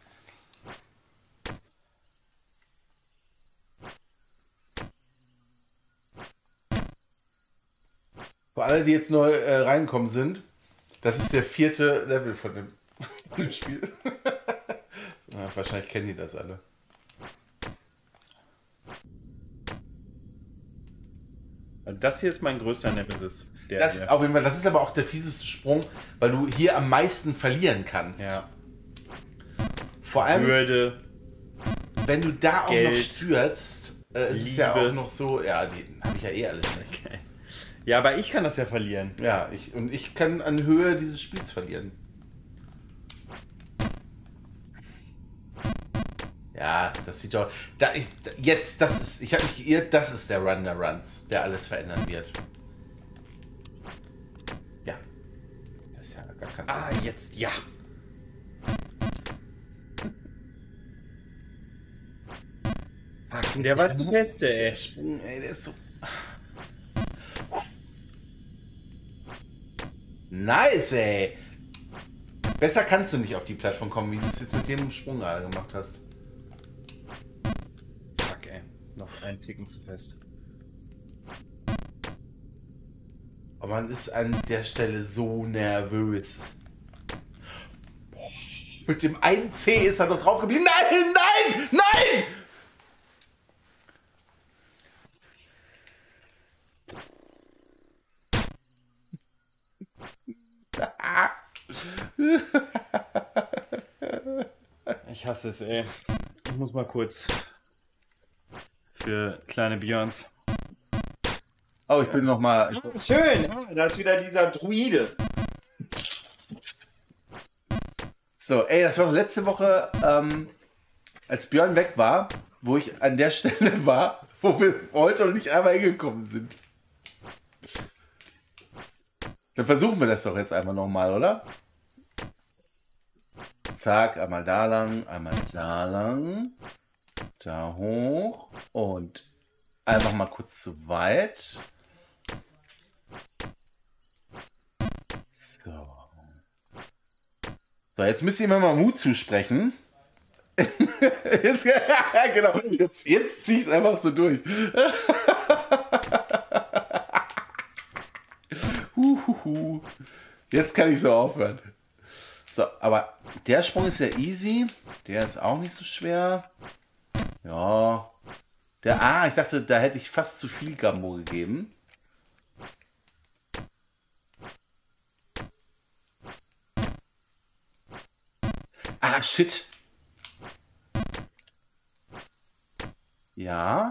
Für alle, die jetzt neu reingekommen sind, das ist der 4. Level von dem Spiel. Ja, wahrscheinlich kennen die das alle. Das hier ist mein größter Nemesis. Auf jeden Fall, das ist aber auch der fieseste Sprung, weil du hier am meisten verlieren kannst. Ja. Vor allem, Würde. wenn du da auch Geld, noch stürzt, ist es ja Liebe. auch noch so, ja, die habe ich ja eh alles nicht. Okay. Ja, aber ich kann das ja verlieren. Ja, ich kann an Höhe dieses Spiels verlieren. Ja, das sieht doch. Ich habe mich geirrt, das ist der Run der Runs, der alles verändern wird. Ja. Das ist ja gar kein Ah, jetzt, ja. Der war der Beste, ey. Sprung, ey, der ist so. Nice, ey. Besser kannst du nicht auf die Plattform kommen, wie du es jetzt mit dem Sprung gerade gemacht hast. Fuck, ey. Noch einen Ticken zu fest. Aber man ist an der Stelle so nervös. Mit dem 1C ist er noch drauf geblieben. Nein, nein, nein! Ich hasse es, ey. Ich muss mal kurz für kleine Björns. Oh, ich bin noch mal. Schön, da ist wieder dieser Druide. So, ey, das war doch letzte Woche, als Björn weg war, wo ich an der Stelle war, wo wir heute noch nicht einmal hingekommen sind. Dann versuchen wir das doch jetzt einfach nochmal, oder? Zack, einmal da lang, da hoch und einfach mal kurz zu weit. So, jetzt müsst ihr mir mal Mut zusprechen. Jetzt, genau, jetzt ziehe ich es einfach so durch. Jetzt kann ich so aufhören. So, aber der Sprung ist ja easy. Der ist auch nicht so schwer. Ja. Ich dachte, da hätte ich fast zu viel Gambo gegeben. Ah, shit. Ja.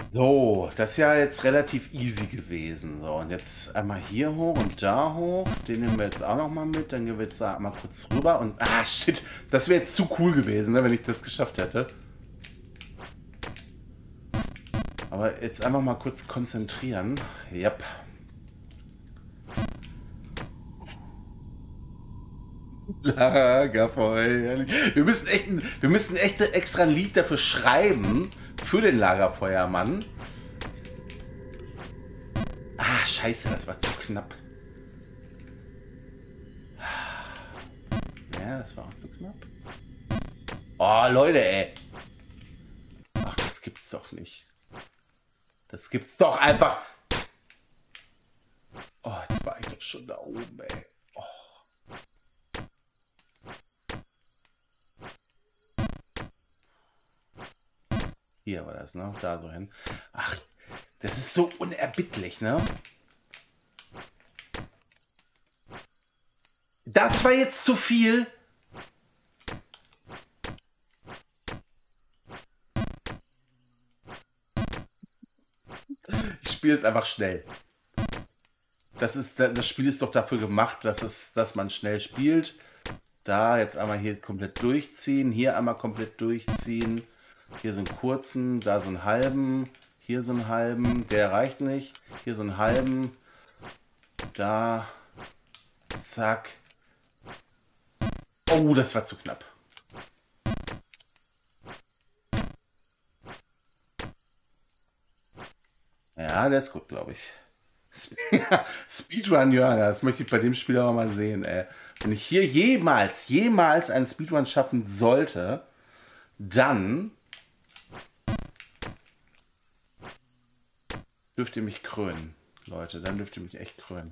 So, das ist ja jetzt relativ easy gewesen. So, und jetzt einmal hier hoch und da hoch. Den nehmen wir jetzt auch noch mal mit. Dann gehen wir jetzt da einmal kurz rüber. Und, ah, shit. Das wäre jetzt zu cool gewesen, ne, wenn ich das geschafft hätte. Aber jetzt einfach mal kurz konzentrieren. Yep. Lagerfeuer. Wir müssen echt extra ein Lied dafür schreiben. Für den Lagerfeuermann. Ah, scheiße, das war zu knapp. Ja, das war auch zu knapp. Oh, Leute, ey. Ach, das gibt's doch nicht. Das gibt's doch einfach. Oh, jetzt war ich doch schon da oben, ey. Oh. Hier war das, ne? Da so hin. Ach, das ist so unerbittlich, ne? Das war jetzt zu viel. Ich spiele jetzt einfach schnell. Das Spiel ist doch dafür gemacht, dass man schnell spielt. Da jetzt einmal hier komplett durchziehen. Hier einmal komplett durchziehen. Hier so einen kurzen, da so einen halben. Hier so einen halben. Der reicht nicht. Hier so einen halben. Da. Zack. Oh, das war zu knapp. Ja, der ist gut, glaube ich. Speedrun, ja, das möchte ich bei dem Spiel aber mal sehen, ey. Wenn ich hier jemals einen Speedrun schaffen sollte, dann dürft ihr mich krönen, Leute. Dann dürft ihr mich echt krönen.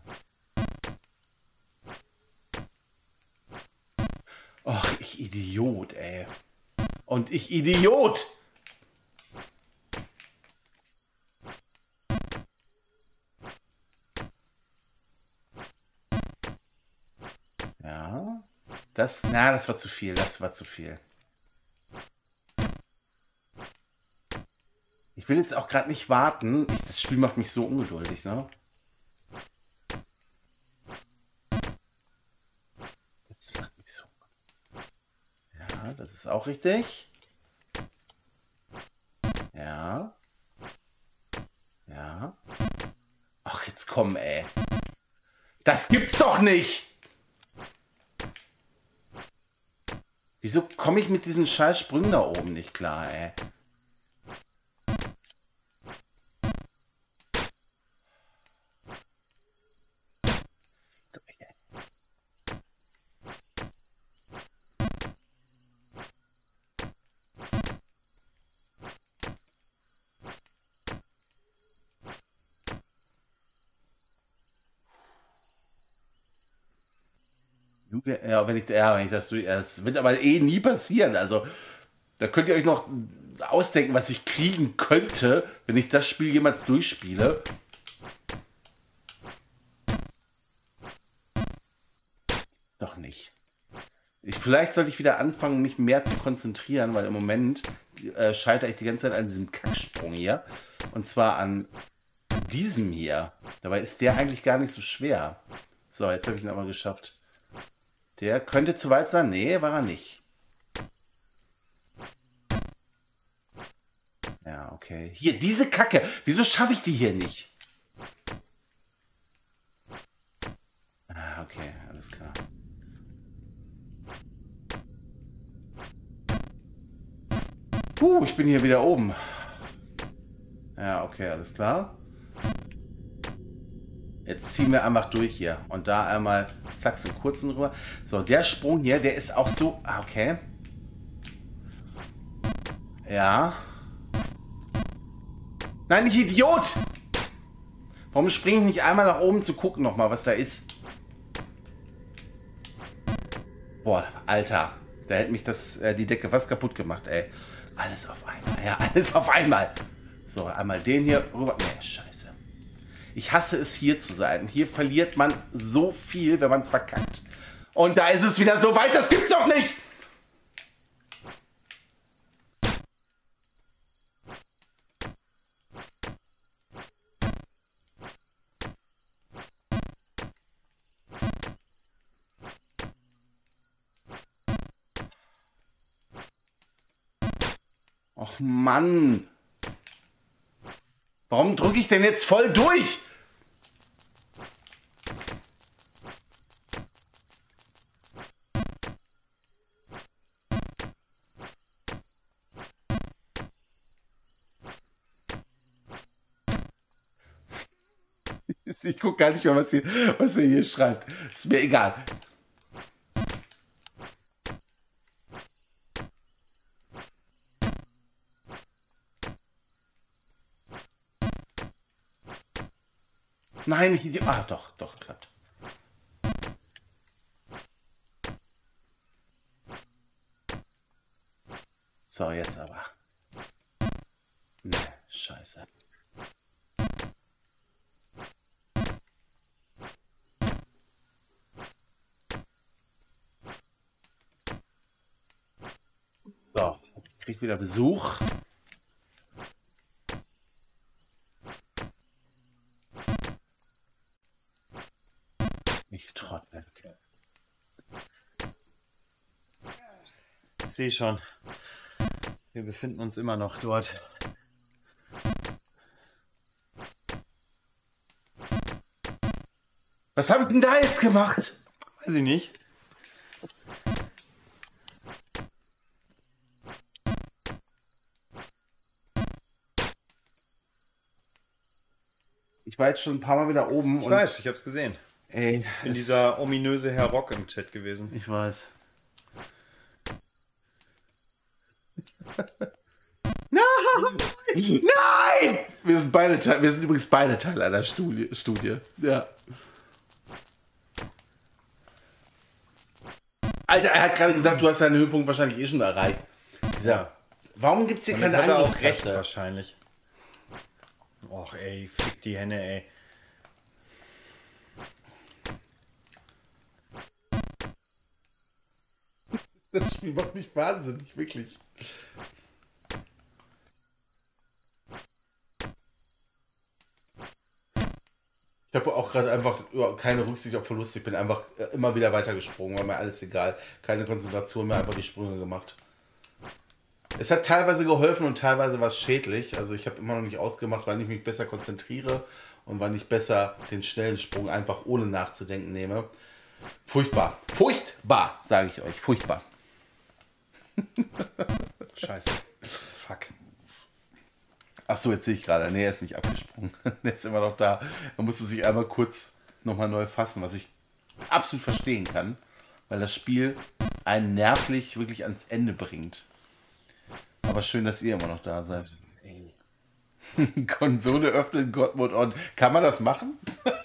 Och, ich Idiot, ey. Und ich Idiot! Ja. Das war zu viel. Das war zu viel. Ich will jetzt auch gerade nicht warten. Das Spiel macht mich so ungeduldig, ne? Das macht mich so. Ja, das ist auch richtig. Ja. Ja. Ach, jetzt komm, ey. Das gibt's doch nicht! Wieso komme ich mit diesen scheiß Sprüngen da oben nicht klar, ey? Ja, wenn ich das durch. Das wird aber eh nie passieren. Also, da könnt ihr euch noch ausdenken, was ich kriegen könnte, wenn ich das Spiel jemals durchspiele. Doch nicht. Vielleicht sollte ich wieder anfangen, mich mehr zu konzentrieren, weil im Moment scheitere ich die ganze Zeit an diesem Kacksprung hier. Und zwar an diesem hier. Dabei ist der eigentlich gar nicht so schwer. So, jetzt habe ich ihn aber geschafft. Der könnte zu weit sein. Nee, war er nicht. Ja, okay. Hier, diese Kacke. Wieso schaffe ich die hier nicht? Ah, okay, alles klar. Ich bin hier wieder oben. Ja, okay, alles klar. Jetzt ziehen wir einfach durch hier. Und da einmal, zack, so einen kurzen rüber. So, der Sprung hier, der ist auch so... Ah, okay. Ja. Nein, ich Idiot! Warum springe ich nicht einmal nach oben zu gucken nochmal, was da ist? Boah, Alter. Da hätte mich die Decke fast kaputt gemacht, ey. Alles auf einmal. Ja, alles auf einmal. So, einmal den hier rüber. Nee, scheiße. Ich hasse es, hier zu sein. Hier verliert man so viel, wenn man es verkackt. Und da ist es wieder so weit, das gibt's doch nicht! Och Mann. Warum drücke ich denn jetzt voll durch? Ich gucke gar nicht mehr, was er hier schreibt. Ist mir egal. Nein, doch, klappt. So, jetzt aber. Ne, scheiße. So, ich krieg wieder Besuch. Ich trottel. Ich sehe schon. Wir befinden uns immer noch dort. Was habe ich denn da jetzt gemacht? Weiß ich nicht. Ich war jetzt schon ein paar Mal wieder oben. Ich weiß, ich hab's gesehen. Ey, Ich bin dieser ominöse Herr Rock im Chat gewesen. Ich weiß. Nein! Wir sind übrigens beide Teil einer Studie. Ja. Alter, er hat gerade gesagt, du hast deinen Höhepunkt wahrscheinlich eh schon erreicht. Warum gibt es hier keine Damit hat er auch recht Angriffskräfte? wahrscheinlich. Och ey, fick die Henne ey. Das Spiel macht mich wahnsinnig, wirklich. Ich habe auch gerade einfach keine Rücksicht auf Verluste. Ich bin einfach immer wieder weitergesprungen, war mir alles egal. Keine Konzentration mehr, einfach die Sprünge gemacht. Es hat teilweise geholfen und teilweise war es schädlich. Also ich habe immer noch nicht ausgemacht, wann ich mich besser konzentriere und wann ich besser den schnellen Sprung einfach ohne nachzudenken nehme. Furchtbar. Furchtbar, sage ich euch. Furchtbar. Scheiße. Fuck. Ach so, jetzt sehe ich gerade. Nee, er ist nicht abgesprungen. Er ist immer noch da. Er musste sich einmal kurz nochmal neu fassen, was ich absolut verstehen kann, weil das Spiel einen nervlich wirklich ans Ende bringt. Aber schön, dass ihr immer noch da seid. Konsole öffnen, God Mode on. Kann man das machen?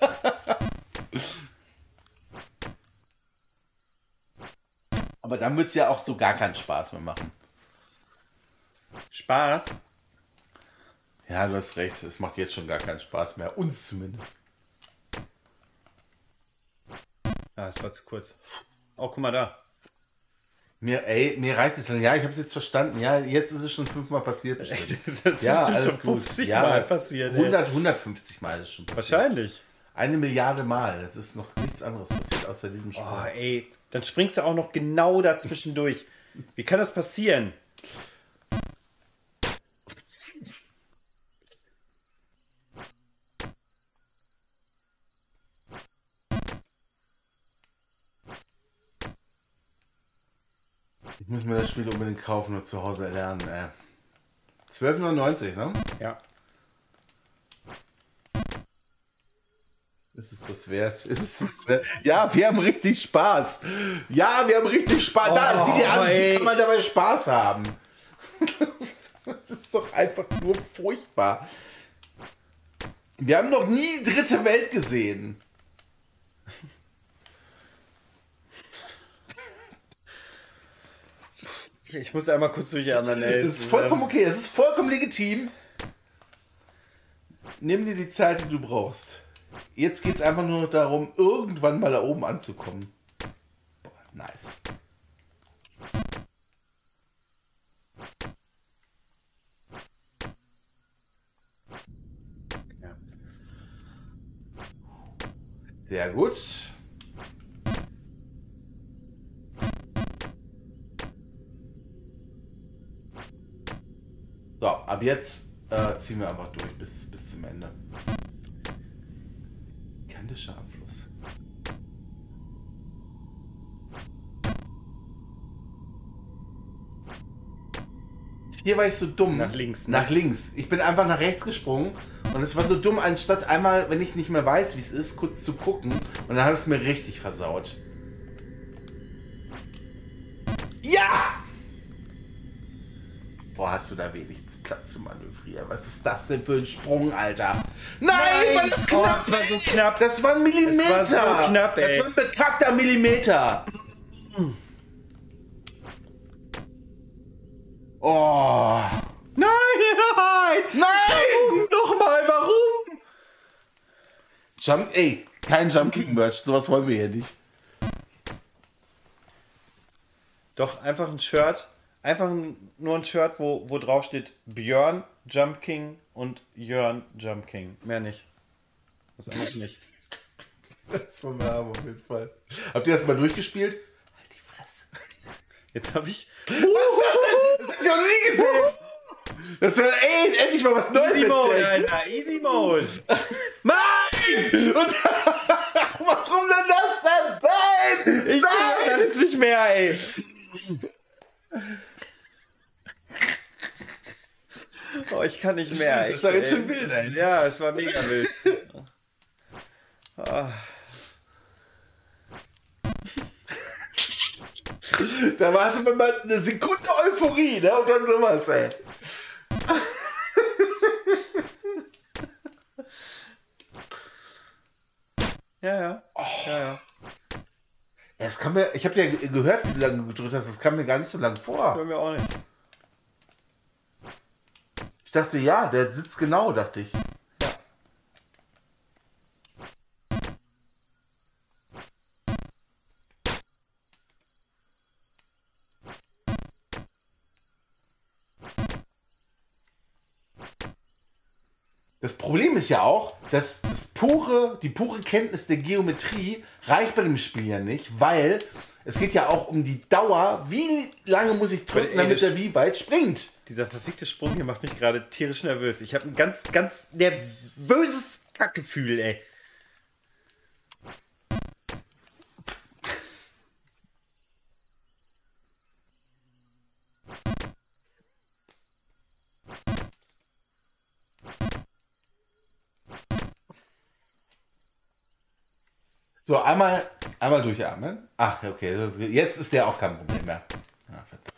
Aber dann wird es ja auch so gar keinen Spaß mehr machen. Spaß? Ja, du hast recht. Es macht jetzt schon gar keinen Spaß mehr. Uns zumindest. Ah, es war zu kurz. Oh, guck mal da. Mir reicht es dann. Ja, ich habe es jetzt verstanden. Ja, jetzt ist es schon 5-mal passiert. Bestimmt. Das ist Ja, bestimmt alles schon gut. 50 Ja, Mal passiert. 150 Mal ist schon passiert. Wahrscheinlich. 1 Milliarde Mal. Es ist noch nichts anderes passiert außer diesem Spiel. Oh, ey. Dann springst du auch noch genau dazwischen durch. Wie kann das passieren? Ich muss mir das Spiel unbedingt kaufen und zu Hause erlernen. 12,99, ne? Ja. Ist es das wert? Ist es das wert? Ja, wir haben richtig Spaß. Ja, wir haben richtig Spaß. Da, sieh dir an, wie kann man dabei Spaß haben? Das ist doch einfach nur furchtbar. Wir haben noch nie dritte Welt gesehen. Ich muss einmal kurz durchatmen, ey. Es ist vollkommen okay, es ist vollkommen legitim. Nimm dir die Zeit, die du brauchst. Jetzt geht es einfach nur noch darum, irgendwann mal da oben anzukommen. Boah, nice. Ja. Sehr gut. So, ab jetzt ziehen wir einfach durch bis zum Ende. Gigantischer Abfluss. Hier war ich so dumm. Nach links, ne? Nach links. Ich bin einfach nach rechts gesprungen und es war so dumm, anstatt einmal, wenn ich nicht mehr weiß, wie es ist, kurz zu gucken. Und dann hat es mir richtig versaut. Ja! Boah, hast du da wenig Platz zu manövrieren. Was ist das denn für ein Sprung, Alter? Nein, war das knapp! Das war so knapp. Das war ein Millimeter! Das war so knapp, ey. Das war ein bekackter Millimeter! Oh! Nein! Nein! Nochmal, warum? Kein Jump King Merch, sowas wollen wir hier nicht. Doch, einfach ein Shirt. Nur ein Shirt, wo drauf steht Björn Jump King und Jörn Jump King. Mehr nicht. Was anderes nicht. Das war mir aber auf jeden Fall. Habt ihr das mal durchgespielt? Halt die Fresse. Jetzt habe ich. Was ist das denn? Das hab ich noch nie gesehen. Das war endlich mal was Neues. Easy Mode, erzählt. Alter. Easy Mode. Nein! Und warum denn das denn? Nein! Ich kann das alles nicht mehr, ey. Oh, ich kann nicht mehr. Das war jetzt schon wild, ey. Ja, es war mega wild. Ah. Da war es mal eine Sekunde Euphorie, ne? Und dann sowas, ey. Ja. Ja. Ja, das kam mir, ich habe ja gehört, wie du lange gedrückt hast, das kam mir gar nicht so lang vor. Hören wir auch nicht. Ich dachte, ja, der sitzt genau, dachte ich. Das Problem ist ja auch, dass die pure Kenntnis der Geometrie reicht bei dem Spiel ja nicht, weil es geht ja auch um die Dauer, wie lange muss ich drücken, damit er wie weit springt. Dieser verfickte Sprung hier macht mich gerade tierisch nervös. Ich habe ein ganz nervöses Kackgefühl, ey. So, einmal durchatmen. Ach, okay, jetzt ist der auch kein Problem mehr. Ja, verdammt.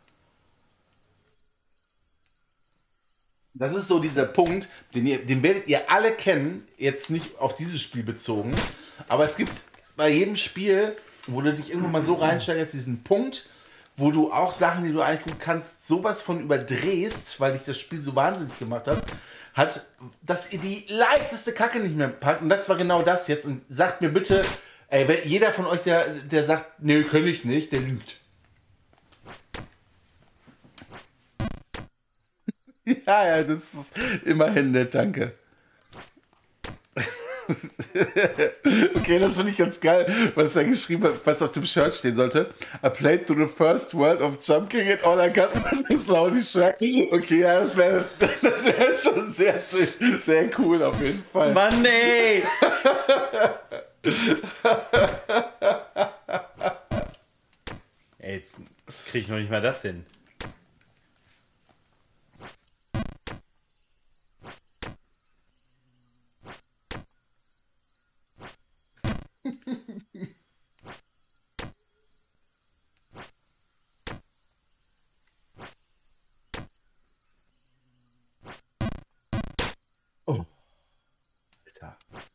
Das ist so dieser Punkt, den werdet ihr alle kennen, jetzt nicht auf dieses Spiel bezogen, aber es gibt bei jedem Spiel, wo du dich irgendwann mal so reinsteigerst, diesen Punkt, wo du auch Sachen, die du eigentlich gut kannst, sowas von überdrehst, weil dich das Spiel so wahnsinnig gemacht hat, dass ihr die leichteste Kacke nicht mehr packt. Und das war genau das jetzt. Und sagt mir bitte, ey, wenn jeder von euch, der sagt, nee, kann ich nicht, der lügt. Ja, das ist immerhin nett, danke. Okay, das finde ich ganz geil, was er geschrieben hat, was auf dem Shirt stehen sollte. I played through the first world of Jump King and all I got was lousy shark. Okay, ja, das wäre schon sehr cool auf jeden Fall. Mann, ey! Ey, jetzt krieg ich noch nicht mal das hin. Oh. Alter.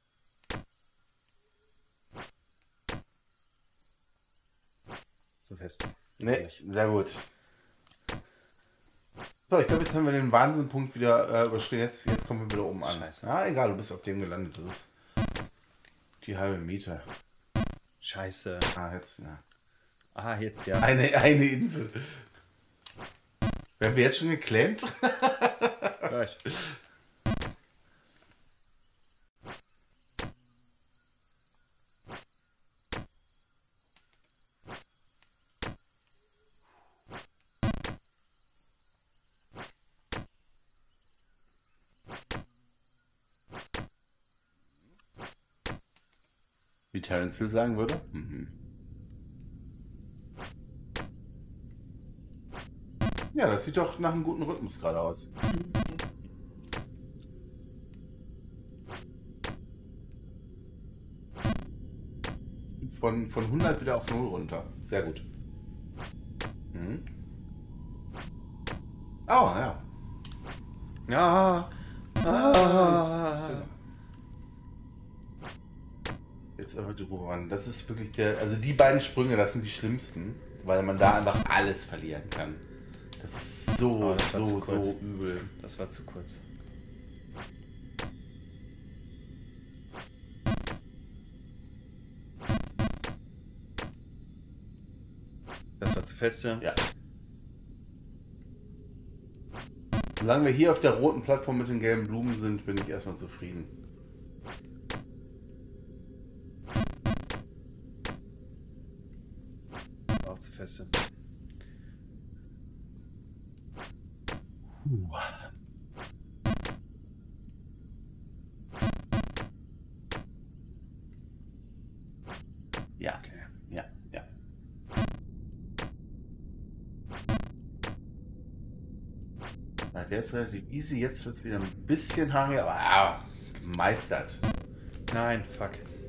So fest. Nee, sehr gut. So, ich glaube, jetzt haben wir den Wahnsinnpunkt wieder überschritten. Jetzt kommen wir wieder oben an. Scheiße. Ja, egal, du bist auf dem gelandet. Das ist die halbe Miete. Scheiße. Jetzt, ja. Ah, jetzt ja. Eine Insel. Werden wir jetzt schon geclaimt? Gleich. Terence Hill sagen würde. Mhm. Ja, das sieht doch nach einem guten Rhythmus gerade aus. Von 100 wieder auf 0 runter. Sehr gut. Mhm. Oh, ja. Ja. Jetzt aber du ran. Das ist wirklich der. Also die beiden Sprünge, das sind die schlimmsten, weil man da einfach alles verlieren kann. Das ist so, das war so übel. Das war zu kurz. Das war zu feste. Ja. Solange wir hier auf der roten Plattform mit den gelben Blumen sind, bin ich erstmal zufrieden. Auch zu feste. Ja, ja, ja. Na, der ist relativ easy. Jetzt wird es wieder ein bisschen haarig, aber ja, gemeistert. Nein, fuck.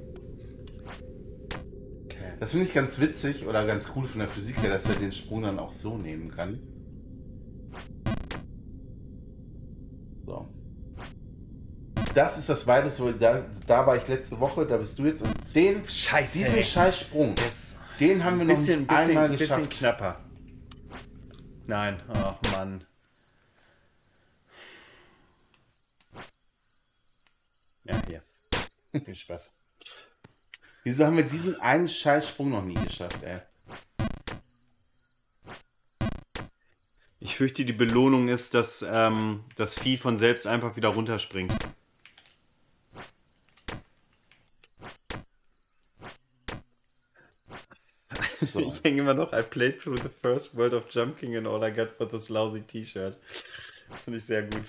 Okay. Das finde ich ganz witzig oder ganz cool von der Physik her, dass er den Sprung dann auch so nehmen kann. So. Das ist das Weiteste, da war ich letzte Woche, da bist du jetzt und diesen scheiß Sprung, den haben wir noch nicht einmal geschafft. Ein bisschen knapper. Nein, ach Mann. Ja, hier. Viel Spaß. Wieso haben wir diesen einen Scheißsprung noch nie geschafft, ey? Ich fürchte, die Belohnung ist, dass das Vieh von selbst einfach wieder runterspringt. So. Ich denke immer noch, I played through the first world of Jump King and all I got was this lousy T-Shirt. Das finde ich sehr gut.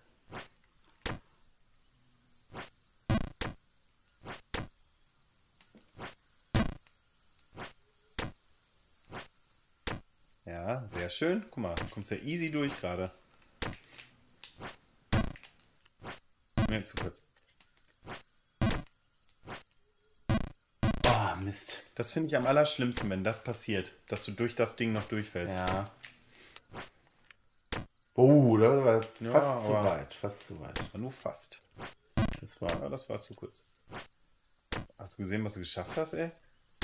Ja, sehr schön. Guck mal, du kommst ja easy durch gerade. Ne, zu kurz. Oh, Mist. Das finde ich am allerschlimmsten, wenn das passiert, dass du durch das Ding noch durchfällst. Ja. Oh, das war fast zu weit. Fast zu weit. Nur fast. Das war zu kurz. Hast du gesehen, was du geschafft hast, ey?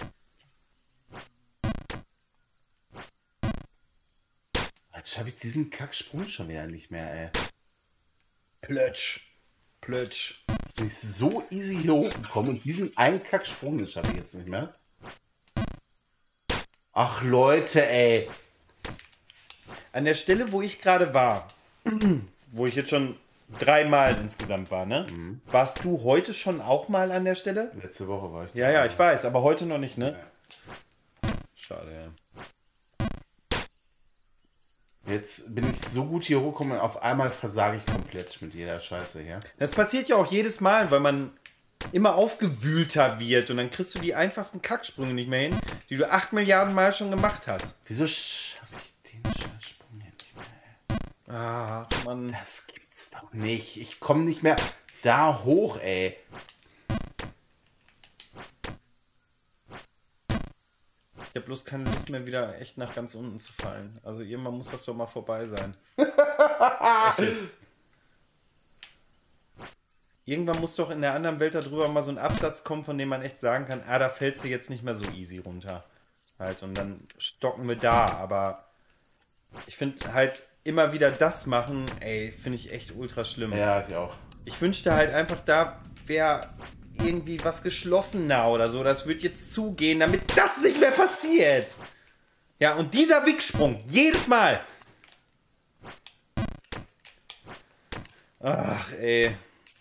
Jetzt schaffe ich diesen Kacksprung schon wieder nicht mehr, ey. Plötsch. Plötsch. Jetzt bin ich so easy hier hochgekommen und diesen einen Kacksprung, den schaffe ich jetzt nicht mehr. Ach Leute, ey. An der Stelle, wo ich gerade war, wo ich jetzt schon 3 Mal insgesamt war, ne? Mhm. Warst du heute schon auch mal an der Stelle? Letzte Woche war ich da. Ja, ich weiß, aber heute noch nicht, ne? Ja. Schade, ja. Jetzt bin ich so gut hier hochgekommen und auf einmal versage ich komplett mit jeder Scheiße hier. Das passiert ja auch jedes Mal, weil man immer aufgewühlter wird und dann kriegst du die einfachsten Kacksprünge nicht mehr hin, die du 8 Milliarden Mal schon gemacht hast. Wieso schaffe ich den Scheißsprung nicht mehr? Ach, Mann. Das gibt's doch nicht. Ich komme nicht mehr da hoch, ey. Ich habe bloß keine Lust mehr, wieder echt nach ganz unten zu fallen. Also irgendwann muss das doch mal vorbei sein. Irgendwann muss doch in der anderen Welt darüber mal so ein Absatz kommen, von dem man echt sagen kann, da fällst du jetzt nicht mehr so easy runter. Halt, und dann stocken wir da. Aber ich finde halt immer wieder das machen, ey, finde ich echt ultra schlimm. Ja, ich auch. Ich wünschte halt einfach, da wäre irgendwie was geschlossener oder so. Das wird jetzt zugehen, damit das nicht mehr passiert. Ja, und dieser Wicksprung, jedes Mal. Ach, ey.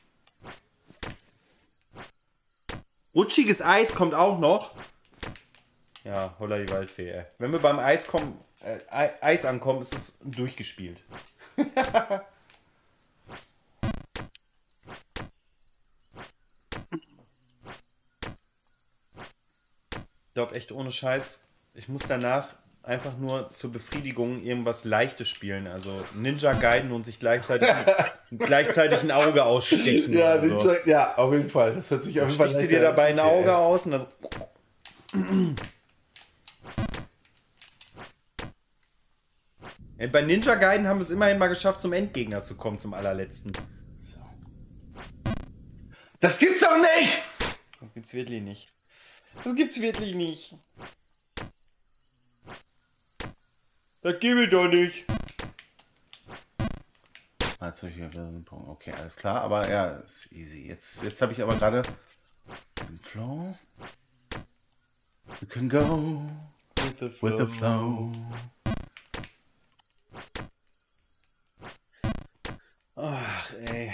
Rutschiges Eis kommt auch noch. Ja, holla die Waldfee, ey. Wenn wir beim Eis ankommen, ist es durchgespielt. glaube echt ohne Scheiß, ich muss danach einfach nur zur Befriedigung irgendwas Leichtes spielen. Also Ninja Gaiden und sich gleichzeitig ein Auge ausstechen. Ja, oder so. ja, auf jeden Fall. Das hört sich auf jeden Fall Stichst du dir dabei ein Auge aus und dann... Bei Ninja Gaiden haben wir es immerhin mal geschafft, zum Endgegner zu kommen, zum allerletzten. So. Das gibt's doch nicht! Das gibt's wirklich nicht. Das gibt's wirklich nicht. Das gebe ich doch nicht. Okay, alles klar, aber ja, ist easy. Jetzt habe ich aber gerade den Flow. We can go with the flow. Ach, ey.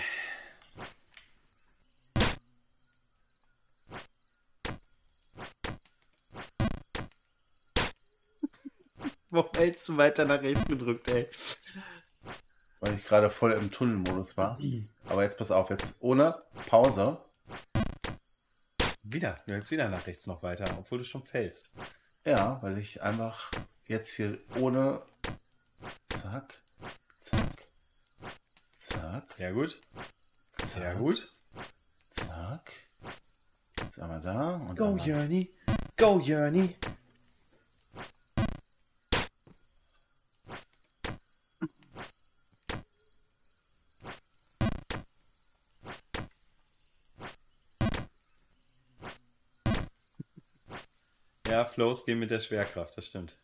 Warum hältst du weiter nach rechts gedrückt, ey? Weil ich gerade voll im Tunnelmodus war. Aber jetzt pass auf, jetzt ohne Pause. Wieder, du hältst wieder nach rechts noch weiter, obwohl du schon fällst. Ja, weil ich einfach jetzt hier ohne zack, zack, zack. Sehr gut. Sehr Zack. gut. Zack. Jetzt einmal da und Go, einmal. Journey. Go, Journey. Ja, Flows gehen mit der Schwerkraft, das stimmt.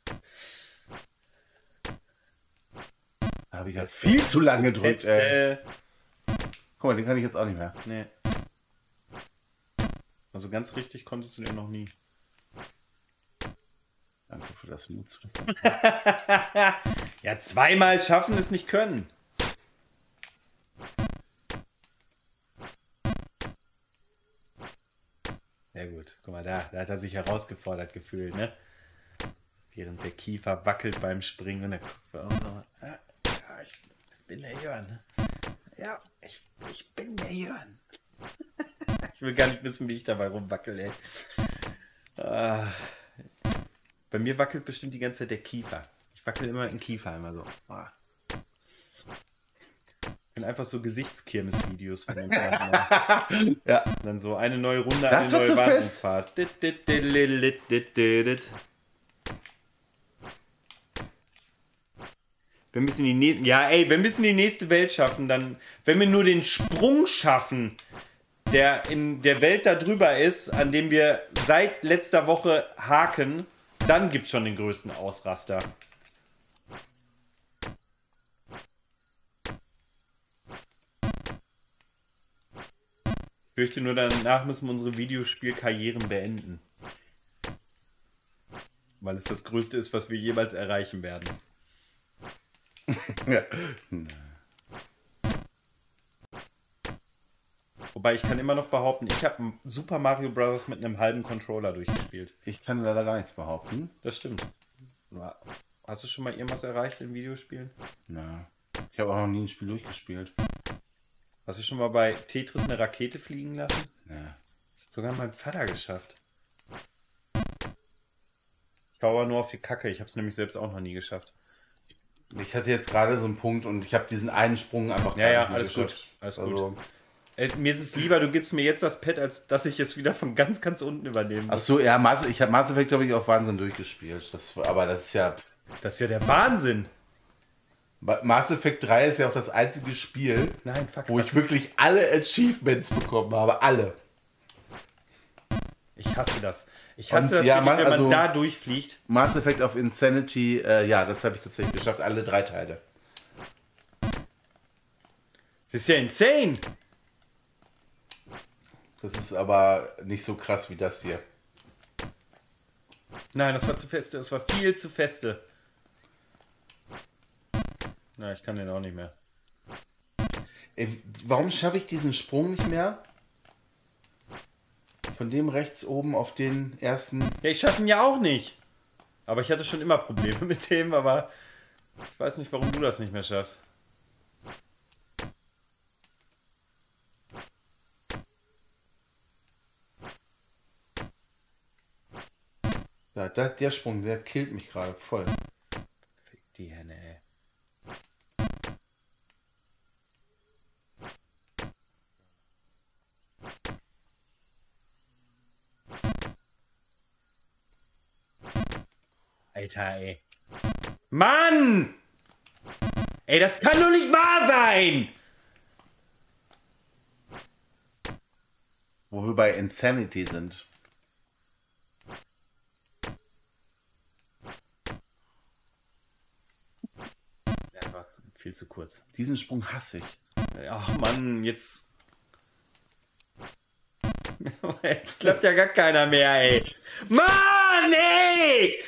Da habe ich halt viel zu lange gedrückt, ey. Teste. Guck mal, den kann ich jetzt auch nicht mehr. Nee. Also ganz richtig konntest du den noch nie. Danke für das Mut. Ja, zweimal schaffen es nicht können. Sehr gut. Guck mal, da hat er sich herausgefordert gefühlt, ne? Während der Kiefer wackelt beim Springen und der Kopf auch so. Ja, ich bin der Jörn. Ja, ich bin der Jörn. Ich will gar nicht wissen, wie ich dabei rumwackel, ey. Bei mir wackelt bestimmt die ganze Zeit der Kiefer. Ich wackel immer im Kiefer, immer so. Ich bin einfach so Gesichtskirmes-Videos von den Leuten. Ja. Dann so eine neue Runde, Das eine wird neue so fest. Wahnsinnsfahrt. Wenn wir es in die wenn wir es in die nächste Welt schaffen, dann, wenn wir nur den Sprung schaffen, der in der Welt da drüber ist, an dem wir seit letzter Woche haken, dann gibt es schon den größten Ausraster. Ich fürchte nur, danach müssen wir unsere Videospielkarrieren beenden. Weil es das Größte ist, was wir jemals erreichen werden. Ja. Wobei ich kann immer noch behaupten, ich habe Super Mario Bros. Mit einem halben Controller durchgespielt. Ich kann leider gar nichts behaupten. Das stimmt. Hast du schon mal irgendwas erreicht in Videospielen? Na. Ich habe auch noch nie ein Spiel durchgespielt. Hast du schon mal bei Tetris eine Rakete fliegen lassen? Ja. Das hat sogar mein Vater geschafft. Ich hau aber nur auf die Kacke. Ich habe es nämlich selbst auch noch nie geschafft. Ich hatte jetzt gerade so einen Punkt und ich habe diesen einen Sprung einfach Ja, gar nicht mehr alles geschafft. gut. Alles Also, gut. Mir ist es lieber, du gibst mir jetzt das Pad, als dass ich es wieder von ganz, ganz unten übernehmen muss. Achso, ja, ich habe Mass Effect, glaube ich, auf Wahnsinn durchgespielt. Aber das ist ja... Das ist ja der Wahnsinn. Mass Effect 3 ist ja auch das einzige Spiel, Nein, fuck. wo ich wirklich alle Achievements bekommen habe. Alle. Ich hasse das. Ich hasse Und das, ja, wirklich, wenn also- man da durchfliegt. Mass Effect of Insanity, ja, das habe ich tatsächlich geschafft. Alle 3 Teile. Das ist ja insane. Das ist aber nicht so krass wie das hier. Nein, das war zu feste. Das war viel zu feste. Na, ich kann den auch nicht mehr. Ey, warum schaffe ich diesen Sprung nicht mehr? Von dem rechts oben auf den ersten... Ja, ich schaffe ihn ja auch nicht. Aber ich hatte schon immer Probleme mit dem, aber ich weiß nicht, warum du das nicht mehr schaffst. der Sprung, der killt mich gerade voll. Fick die Henne, ey. Alter, ey. Mann! Ey, das kann doch nicht wahr sein! Wo wir bei Insanity sind. Ja, war viel zu kurz. Diesen Sprung hasse ich. Ach Mann, jetzt... Jetzt klappt ja gar keiner mehr, ey. Mann, ey!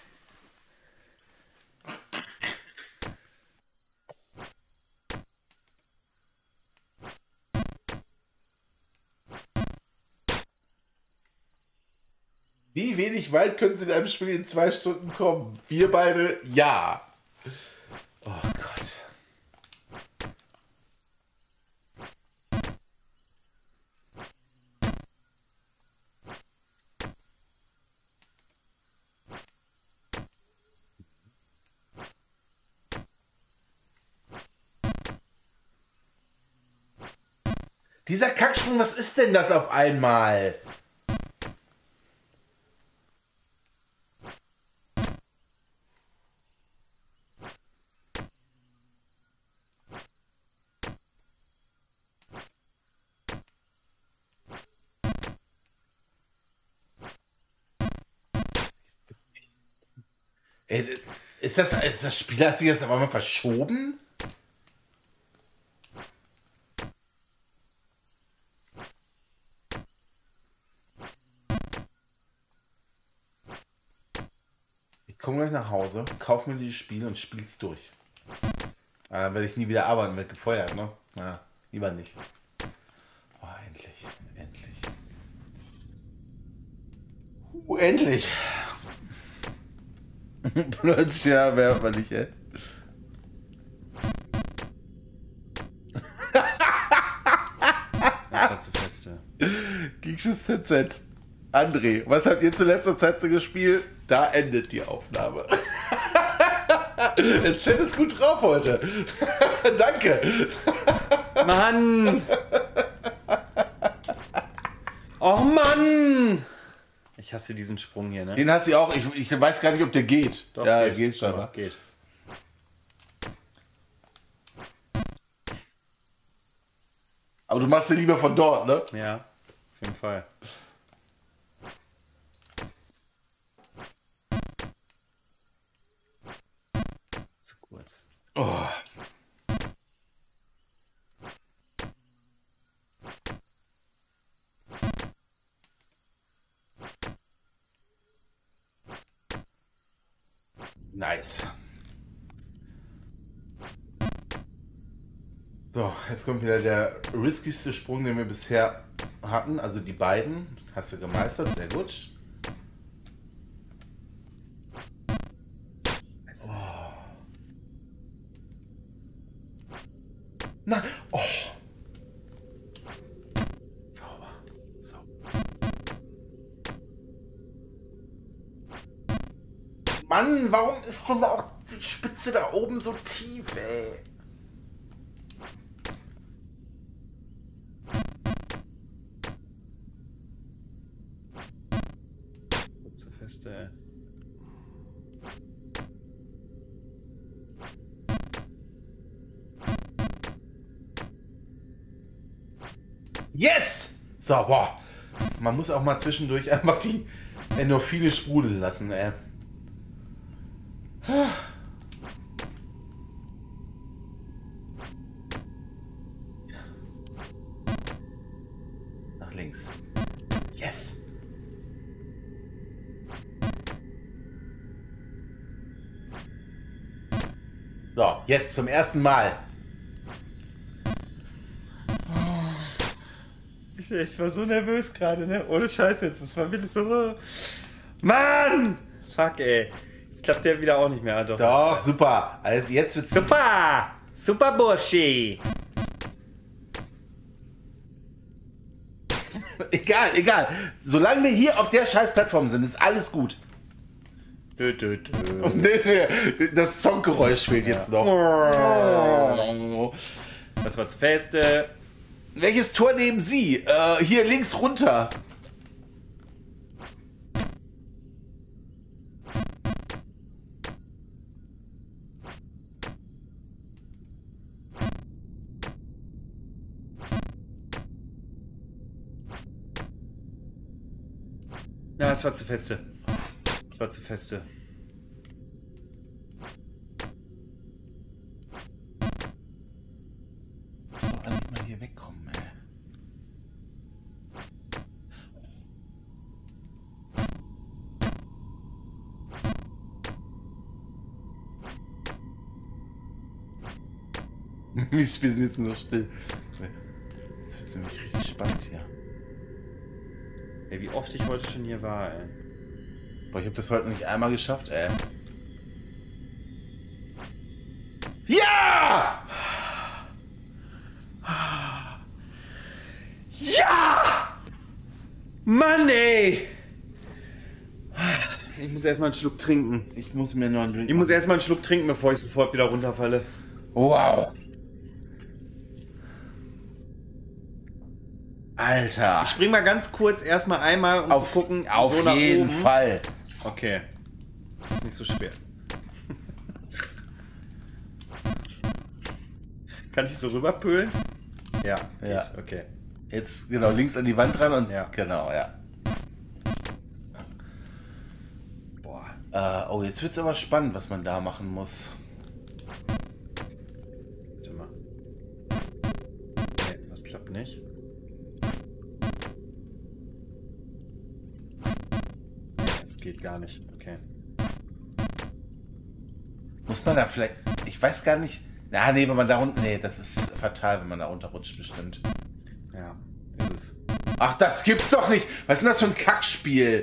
Wie wenig weit können Sie in einem Spiel in 2 Stunden kommen? Wir beide, ja. Oh Gott. Dieser Kacksprung, was ist denn das auf einmal? Ey, ist das Spiel, hat sich jetzt aber mal verschoben? Ich komme gleich nach Hause, kauf mir dieses Spiel und spiel's durch. Dann werde ich nie wieder arbeiten, wird gefeuert, ne? Ja, lieber nicht. Oh, endlich, endlich. Endlich. Plötzlich, ja, wer aber nicht, ey. Das war zu feste. Geekschuss TZ. André, was habt ihr zu letzter Zeit so gespielt? Da endet die Aufnahme. Der Chat ist gut drauf heute. Danke. Mann! Och Mann! Ich hasse diesen Sprung hier, ne? Den hast du auch. Ich weiß gar nicht, ob der geht. Doch, ja, geht schon. Doch, geht. Aber du machst den lieber von dort, ne? Ja, auf jeden Fall. Zu kurz. Oh. Nice. So, jetzt kommt wieder der riskigste Sprung, den wir bisher hatten. Also die beiden. Hast du gemeistert, sehr gut. Oh. Na, oh. Sauber. Mann, warum ist denn da auch die Spitze da oben so tief, ey? Zu feste. Yes! So, boah. Man muss auch mal zwischendurch einfach die Endorphine sprudeln lassen, ey. Nach links. Yes! So, jetzt zum ersten Mal. Ich war so nervös gerade, ne? Ohne Scheiß jetzt. Das war wirklich so... Mann! Fuck, ey. Jetzt klappt der wieder auch nicht mehr. Doch, Doch, super. Also jetzt wird's super! Super Burschi! egal. Solange wir hier auf der scheiß Plattform sind, ist alles gut. Das Songgeräusch fehlt jetzt noch. Das war zu feste. Welches Tor nehmen Sie? Hier links runter. Ja, es war zu feste. Es war zu feste. Muss doch endlich mal hier wegkommen, ey. Wir sind jetzt nur noch still. Jetzt wird es nämlich richtig spannend hier. Ey, wie oft ich heute schon hier war, ey. Boah, ich habe das heute nicht einmal geschafft, ey. Ja! Ja! Mann, ey! Ich muss erstmal einen Schluck trinken. Ich muss mir nur einen Drink Ich muss erstmal einen Schluck trinken, bevor ich sofort wieder runterfalle. Wow. Alter. Ich spring mal ganz kurz erstmal einmal, um zu gucken. Auf so nach jeden oben. Fall. Okay. Ist nicht so schwer. Kann ich so rüberpölen? Ja. Ja. Geht. Okay. Jetzt genau links an die Wand ran und Ja. genau, ja. Boah. Oh, jetzt wird's aber spannend, was man da machen muss. Warte mal. Nee, das klappt nicht. Das geht gar nicht. Okay. Muss man da vielleicht. Ich weiß gar nicht. Ja, nee, wenn man da unten. Nee, das ist fatal, wenn man da runterrutscht, bestimmt. Ja, ist es. Ach, das gibt's doch nicht! Was ist denn das für ein Kackspiel?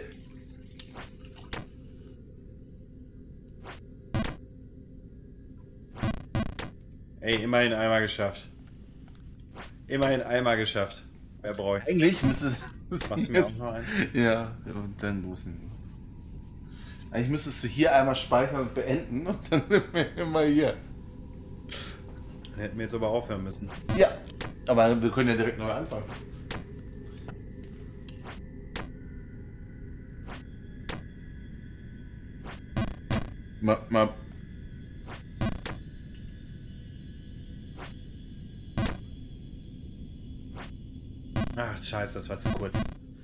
Ey, immerhin einmal geschafft. Immerhin einmal geschafft. Wer braucht? Eigentlich müsste Machst du mir auch noch einen? Ja, und dann losen. Eigentlich müsstest du hier einmal speichern und beenden und dann immer hier. Dann hätten wir jetzt aber aufhören müssen. Ja, aber wir können ja direkt neu anfangen. Mal. Ach, scheiße, das war zu kurz.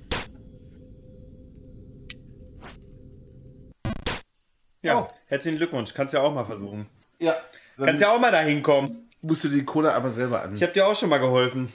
Ja, Oh. herzlichen Glückwunsch. Kannst ja auch mal versuchen. Ja, dann Kannst ja auch mal da hinkommen. musst du die Cola aber selber an. Ich hab dir auch schon mal geholfen.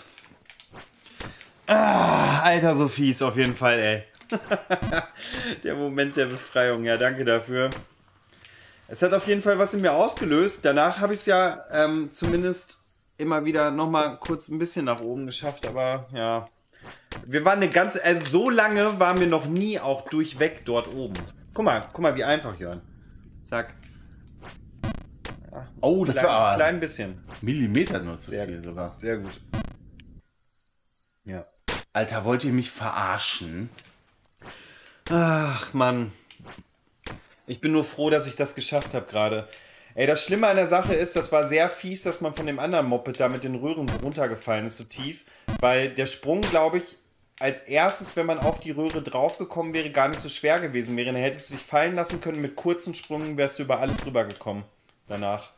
Ah, Alter, so fies auf jeden Fall, ey. Der Moment der Befreiung, ja, danke dafür. Es hat auf jeden Fall was in mir ausgelöst. Danach habe ich es ja zumindest immer wieder nochmal kurz ein bisschen nach oben geschafft, aber ja. Wir waren eine ganze, also so lange waren wir noch nie auch durchweg dort oben. Guck mal, wie einfach, Jörn. Zack. Ja, Oh, das war aber klein bisschen. Millimeter nur zu Sehr viel gut. sogar. Sehr gut. Ja. Alter, wollt ihr mich verarschen? Ach, Mann. Ich bin nur froh, dass ich das geschafft habe gerade. Ey, das Schlimme an der Sache ist, das war sehr fies, dass man von dem anderen Moped da mit den Röhren so runtergefallen ist, so tief. Weil der Sprung, glaube ich, als erstes, wenn man auf die Röhre draufgekommen wäre, gar nicht so schwer gewesen wäre. Dann hättest du dich fallen lassen können, mit kurzen Sprüngen wärst du über alles rübergekommen. Danach.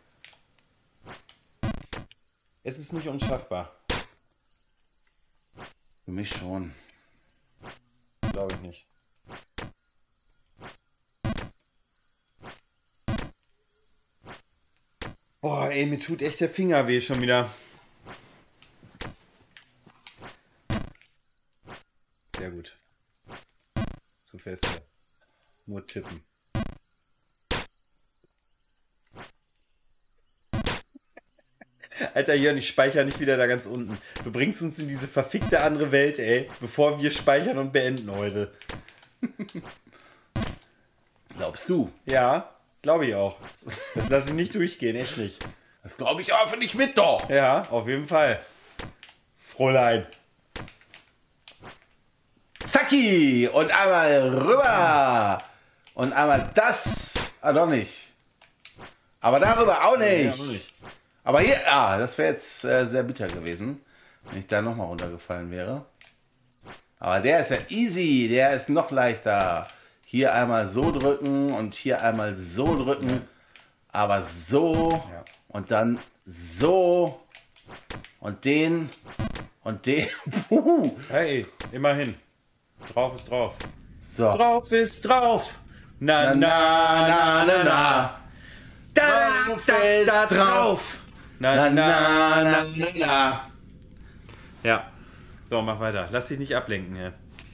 Es ist nicht unschaffbar. Für mich schon. Glaube ich nicht. Boah, ey, mir tut echt der Finger weh schon wieder. Sehr gut. Zu feste. Nur tippen. Alter Jörn, ich speichere nicht wieder da ganz unten. Du bringst uns in diese verfickte andere Welt, ey, bevor wir speichern und beenden heute. Glaubst du? Ja, glaube ich auch. Das lasse ich nicht durchgehen, echt nicht. Das glaube ich aber für dich mit doch. Ja, auf jeden Fall. Fräulein. Zacki! Und einmal rüber! Und einmal das. Ah, doch nicht. Aber darüber auch nicht. Ja, aber nicht. Aber hier, das wäre jetzt sehr bitter gewesen, wenn ich da nochmal runtergefallen wäre. Aber der ist ja easy, der ist noch leichter. Hier einmal so drücken und hier einmal so drücken. Aber so und dann so und den und den. Hey, immerhin. Drauf ist drauf. So. Drauf ist drauf. Na, na, na, na, na. Da, drauf. Na, na, na, na, na. Ja. So, mach weiter. Lass dich nicht ablenken, ja.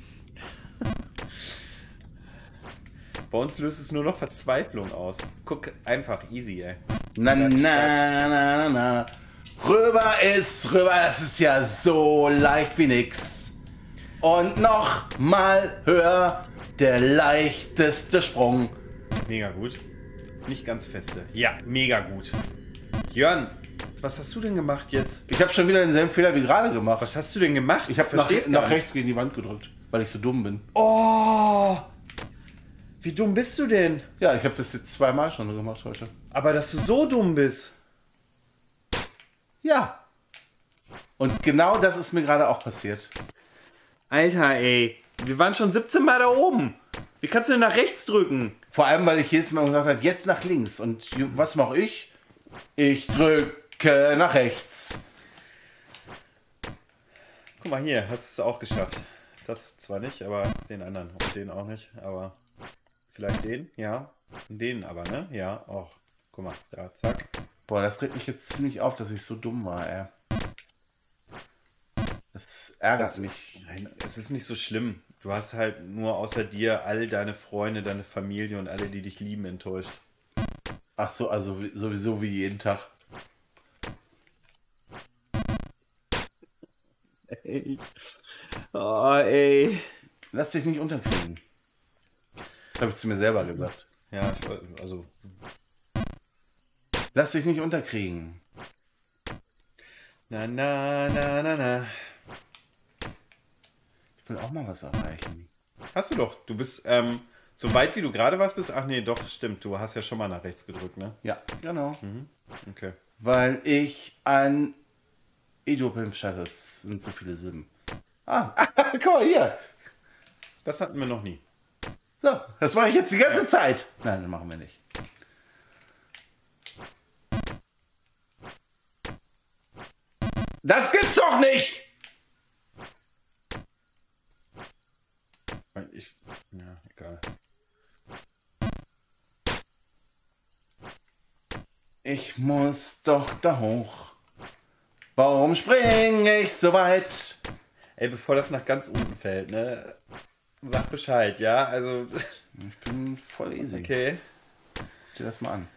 Bei uns löst es nur noch Verzweiflung aus. Guck, einfach easy, ey. Na, na, na, na, na. Rüber ist rüber, das ist ja so leicht wie nix. Und noch mal höher, der leichteste Sprung. Mega gut. Nicht ganz feste. Ja, mega gut. Jörn, was hast du denn gemacht jetzt? Ich habe schon wieder denselben Fehler wie gerade gemacht. Was hast du denn gemacht? Ich habe nach rechts gegen die Wand gedrückt, weil ich so dumm bin. Oh! Wie dumm bist du denn? Ja, ich habe das jetzt zweimal schon gemacht heute. Aber dass du so dumm bist. Ja. Und genau das ist mir gerade auch passiert. Alter, ey. Wir waren schon 17 Mal da oben. Wie kannst du denn nach rechts drücken? Vor allem, weil ich jedes Mal gesagt habe, jetzt nach links. Und was mache ich? Ich drücke nach rechts. Guck mal hier, hast du es auch geschafft. Das zwar nicht, aber den anderen. Und den auch nicht, aber vielleicht den, ja. Und den aber, ne? Ja, auch. Guck mal, da, zack. Boah, das regt mich jetzt ziemlich auf, dass ich so dumm war, ey. Das ärgert mich. Nein, es ist nicht so schlimm. Du hast halt nur außer dir all deine Freunde, deine Familie und alle, die dich lieben, enttäuscht. Ach so, also sowieso wie jeden Tag. Echt? Oh, ey. Lass dich nicht unterkriegen. Das habe ich zu mir selber gesagt. Ja, also... Lass dich nicht unterkriegen. Na, na, na, na, na. Ich will auch mal was erreichen. Hast du doch. Du bist, so weit wie du gerade warst, bist... Ach nee, doch, stimmt. Du hast ja schon mal nach rechts gedrückt, ne? Ja, genau. Mhm. Okay. Weil ich ein Idiot bin. Scheiße, das sind so viele Silben. Guck mal hier. Das hatten wir noch nie. So, das mache ich jetzt die ganze Zeit. Nein, das machen wir nicht. Das gibt's doch nicht! Ja, egal. Ich muss doch da hoch. Warum springe ich so weit? Ey, bevor das nach ganz unten fällt, ne? Sag Bescheid, ja? Also... Ich bin voll easy. Okay. Stell dir das mal an.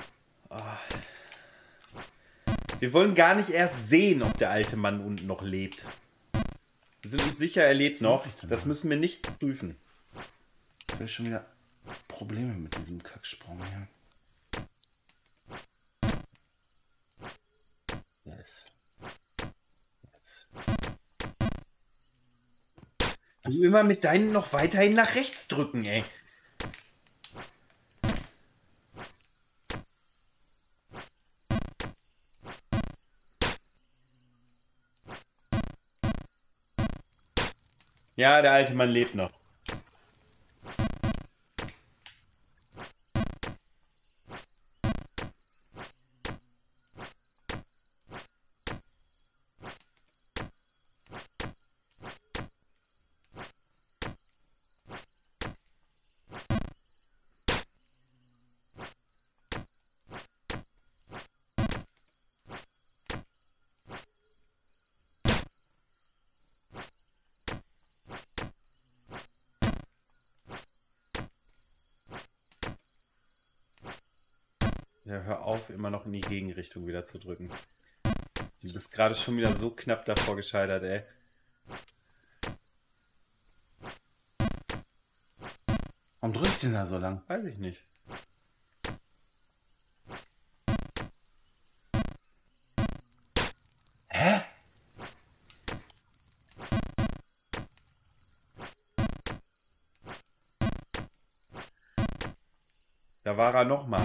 Wir wollen gar nicht erst sehen, ob der alte Mann unten noch lebt. Wir sind uns sicher, er lebt noch. Das müssen wir nicht prüfen. Jetzt habe ich schon wieder Probleme mit diesem Kacksprung hier. Yes. Du immer mit deinen noch weiterhin nach rechts drücken, ey. Ja, der alte Mann lebt noch. Ja, hör auf, immer noch in die Gegenrichtung wieder zu drücken. Du bist gerade schon wieder so knapp davor gescheitert, ey. Warum drücke ich denn da so lang? Weiß ich nicht. Hä? Da war er nochmal.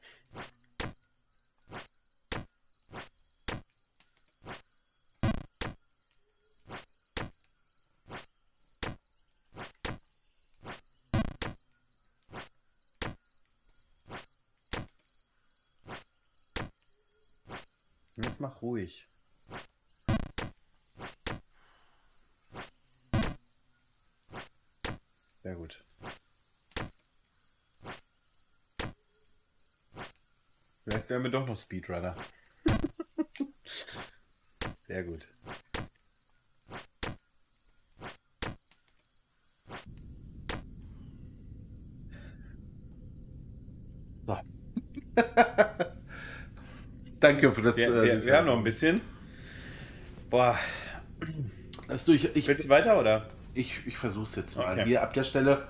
Jetzt mach ruhig. Sehr gut. Vielleicht wären wir doch noch Speedrunner. Sehr gut. So. Danke für das. Wir haben noch ein bisschen. Boah. Also Willst du weiter, oder? Ich versuch's jetzt mal. Okay. Hier ab der Stelle.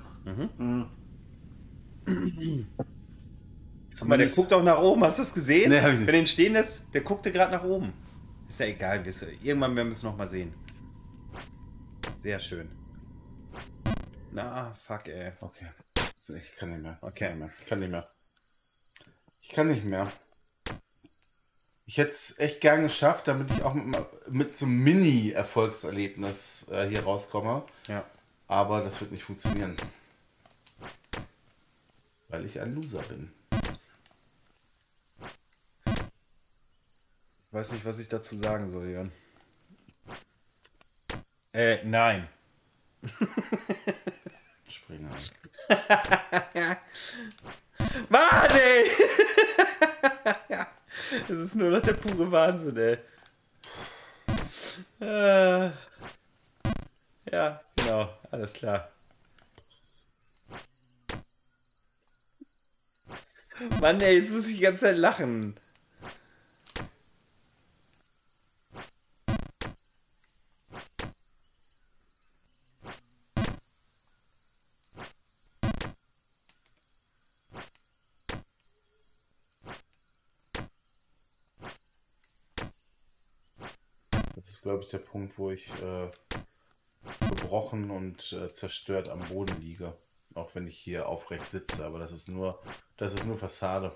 Guck mal, der guckt auch nach oben. Hast du das gesehen? Nee, hab ich nicht. Wenn den stehen lässt, der guckte gerade nach oben. Ist ja egal. Irgendwann werden wir es nochmal sehen. Sehr schön. Na, fuck, ey. Okay. Ich kann nicht mehr. Okay. Ich kann nicht mehr. Ich kann nicht mehr. Ich hätte es echt gern geschafft, damit ich auch mit so einem Mini-Erfolgserlebnis hier rauskomme. Ja. Aber das wird nicht funktionieren. Weil ich ein Loser bin. Ich weiß nicht, was ich dazu sagen soll, Jörn. Nein. Springer. Mann, ey! Das ist nur noch der pure Wahnsinn, ey. Ja, genau. Alles klar. Mann, ey, jetzt muss ich die ganze Zeit lachen. Das ist, glaube ich, der Punkt, wo ich gebrochen und zerstört am Boden liege. Auch wenn ich hier aufrecht sitze, aber das ist nur Fassade.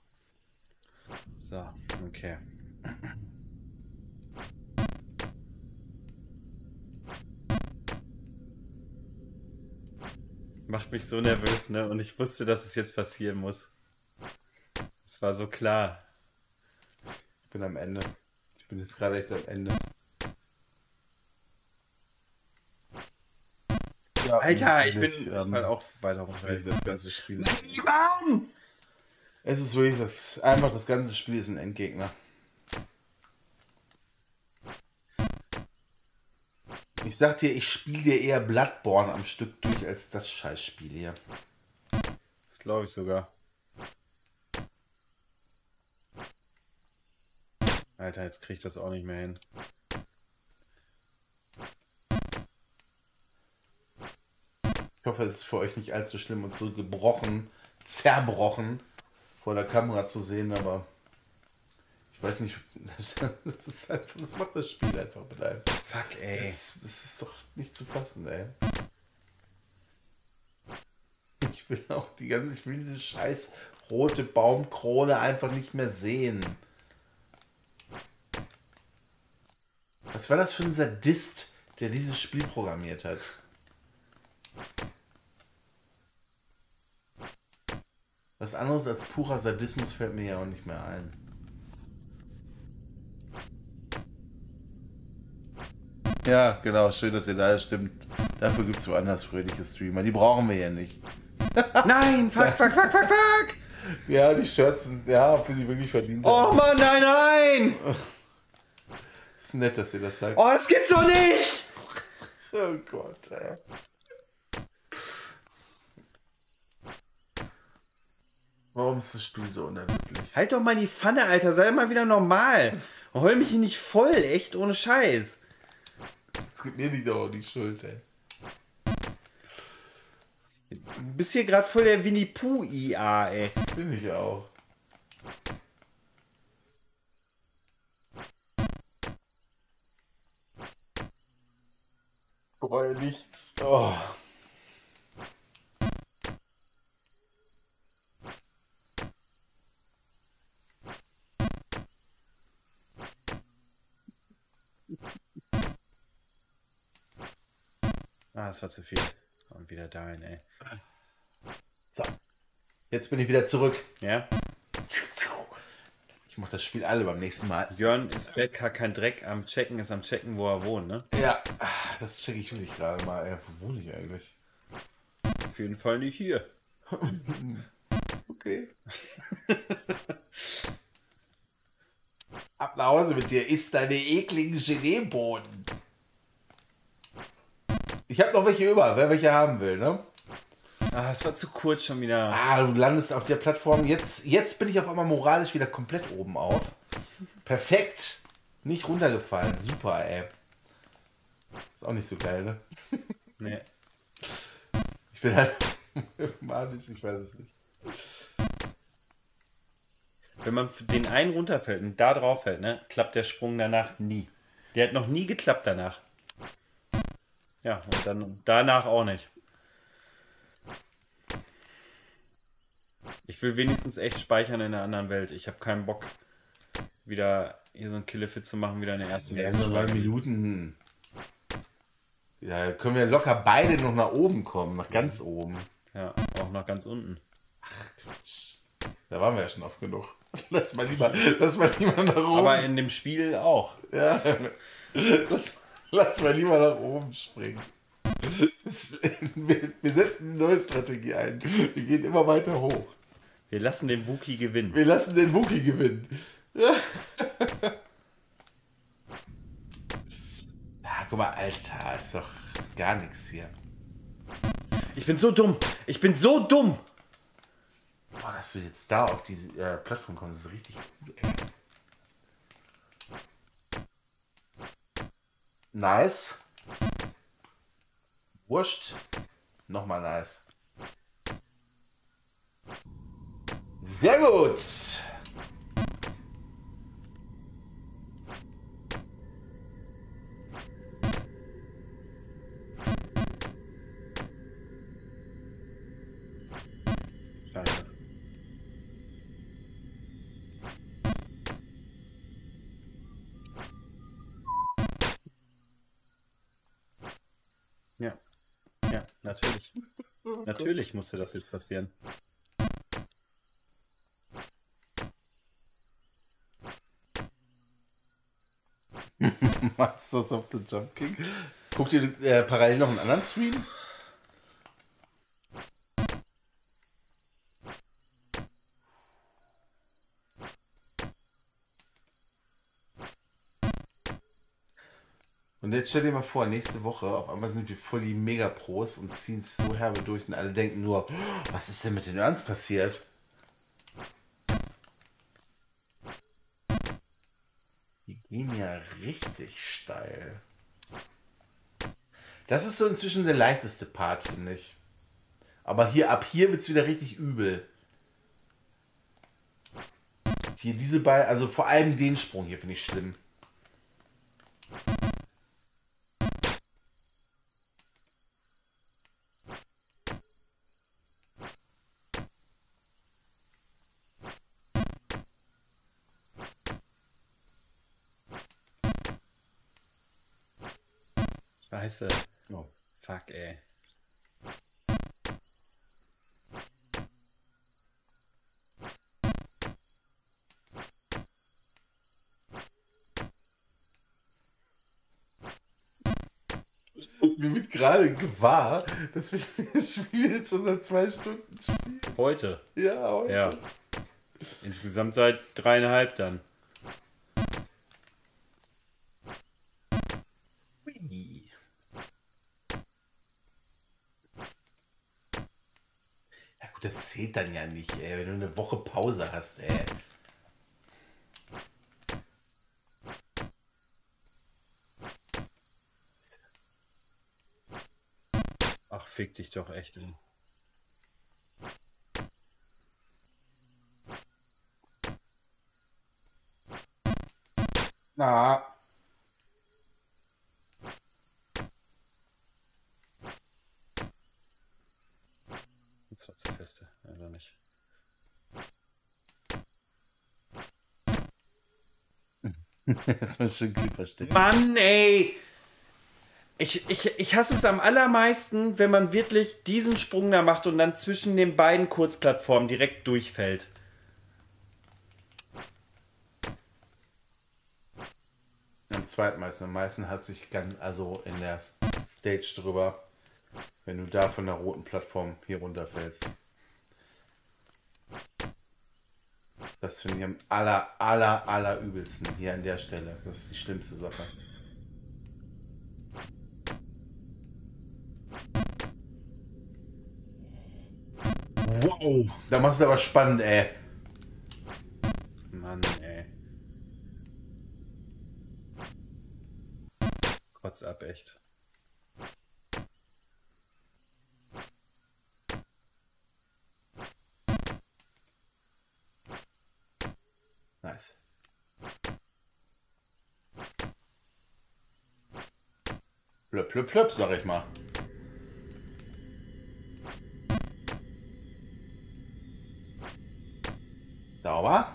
So, okay. Macht mich so nervös, ne? Und ich wusste, dass es jetzt passieren muss. Es war so klar. Ich bin am Ende. Ich bin jetzt gerade echt am Ende. Ja, Alter, ich wirklich, bin halt auch weiter das ganze Spiel. Mann! Es ist wirklich das ganze Spiel ist ein Endgegner. Ich sag dir, ich spiele dir eher Bloodborne am Stück durch als das Scheißspiel hier. Das glaube ich sogar. Alter, jetzt krieg ich das auch nicht mehr hin. Ich hoffe, es ist für euch nicht allzu schlimm und so zerbrochen vor der Kamera zu sehen, aber ich weiß nicht, das ist einfach, das macht das Spiel einfach mit einem. Fuck, ey. Das ist doch nicht zu fassen, ey. Ich will diese scheiß rote Baumkrone einfach nicht mehr sehen. Was war das für ein Sadist, der dieses Spiel programmiert hat? Was anderes als purer Sadismus fällt mir ja auch nicht mehr ein. Ja, genau, schön, dass ihr da stimmt. Dafür gibt es woanders fröhliche Streamer. Die brauchen wir ja nicht. Nein, fuck. Ja, die Shirts sind, ja, für die wirklich verdient. Oh Mann, nein! Ist nett, dass ihr das sagt. Oh, das gibt's doch nicht! Oh Gott, ey. Warum ist das Spiel so unermüdlich? Halt doch mal die Pfanne, Alter. Sei mal wieder normal. Und heul mich hier nicht voll, echt, ohne Scheiß. Es gibt mir nicht auch die Schuld, ey. Du bist hier gerade voll der Winnie-Pooh-IA, ey. Bin ich auch. Ich bereue nichts. Oh. das war zu viel. Und wieder dahin, ey. So. Jetzt bin ich wieder zurück. Ja? Ich mach das Spiel alle beim nächsten Mal. Jörn ist Becker, kein Dreck. Am Checken ist am Checken, wo er wohnt, ne? Ja, das checke ich wirklich gerade mal. Ey, wo wohne ich eigentlich? Auf jeden Fall nicht hier. Okay. Ab nach Hause mit dir. Isst deine ekligen Gelee-Bohnen. Ich habe noch welche über, wer welche haben will, ne? Ah, es war zu kurz schon wieder. Ah, du landest auf der Plattform. Jetzt bin ich auf einmal moralisch wieder komplett oben auf. Perfekt. Nicht runtergefallen. Super, ey. Ist auch nicht so geil, ne? Nee. Ich bin halt magisch, ich weiß es nicht. Wenn man für den einen runterfällt und da drauf fällt, ne, klappt der Sprung danach nie. Der hat noch nie geklappt danach. Ja, und dann danach auch nicht. Ich will wenigstens echt speichern in einer anderen Welt. Ich habe keinen Bock, wieder hier so ein Killefit zu machen, wieder in der ersten Welt zu nur 9 speichern. Minuten. Ja, können wir locker beide noch nach oben kommen, nach ganz oben. Ja, auch nach ganz unten. Da waren wir ja schon oft genug. Lass mal lieber nach oben. Aber in dem Spiel auch. Ja, lass mal lieber nach oben springen. Wir setzen eine neue Strategie ein. Wir gehen immer weiter hoch. Wir lassen den Wookie gewinnen. Wir lassen den Wookie gewinnen. Ja, guck mal, Alter, ist doch gar nichts hier. Ich bin so dumm. Ich bin so dumm. Boah, dass du jetzt da auf die Plattform kommst, ist richtig gut, ey. Nice. Wurscht. Nochmal nice. Sehr gut. Scheiße. Ja. Ja, natürlich. Natürlich musste das jetzt passieren. Masters of the Jump King. Guckt ihr parallel noch einen anderen Stream? Und jetzt stell dir mal vor, nächste Woche auf einmal sind wir voll die Mega-Pros und ziehen es so herbe durch und alle denken nur, "Oh, was ist denn mit den Earns passiert?" Die gehen ja richtig steil. Das ist so inzwischen der leichteste Part, finde ich. Aber ab hier wird es wieder richtig übel. Hier diese beiden, also vor allem den Sprung hier finde ich schlimm. Scheiße. Oh. Fuck, ey. Mir wird gerade gewahr, dass wir das Spiel jetzt schon seit 2 Stunden spielen. Heute. Ja, heute. Ja. Insgesamt seit 3,5 dann. Ja gut, das zählt dann ja nicht, ey, wenn du eine Woche Pause hast, ey. Ach, fick dich doch echt, ey. Na. Das war zur Feste, also nicht. Das war schon gut verstehen. Mann, ey! Ich hasse es am allermeisten, wenn man wirklich diesen Sprung da macht und dann zwischen den beiden Kurzplattformen direkt durchfällt. Am zweitmeisten. Am meisten hat sich also in der Stage drüber, wenn du da von der roten Plattform hier runterfällst. Das finde ich am aller übelsten hier an der Stelle. Das ist die schlimmste Sache. Wow, da machst du aber spannend, ey. Mann, ey. Kotz ab, echt. Nice. Plöpp, plöpp, plöpp, sag ich mal. Sauber.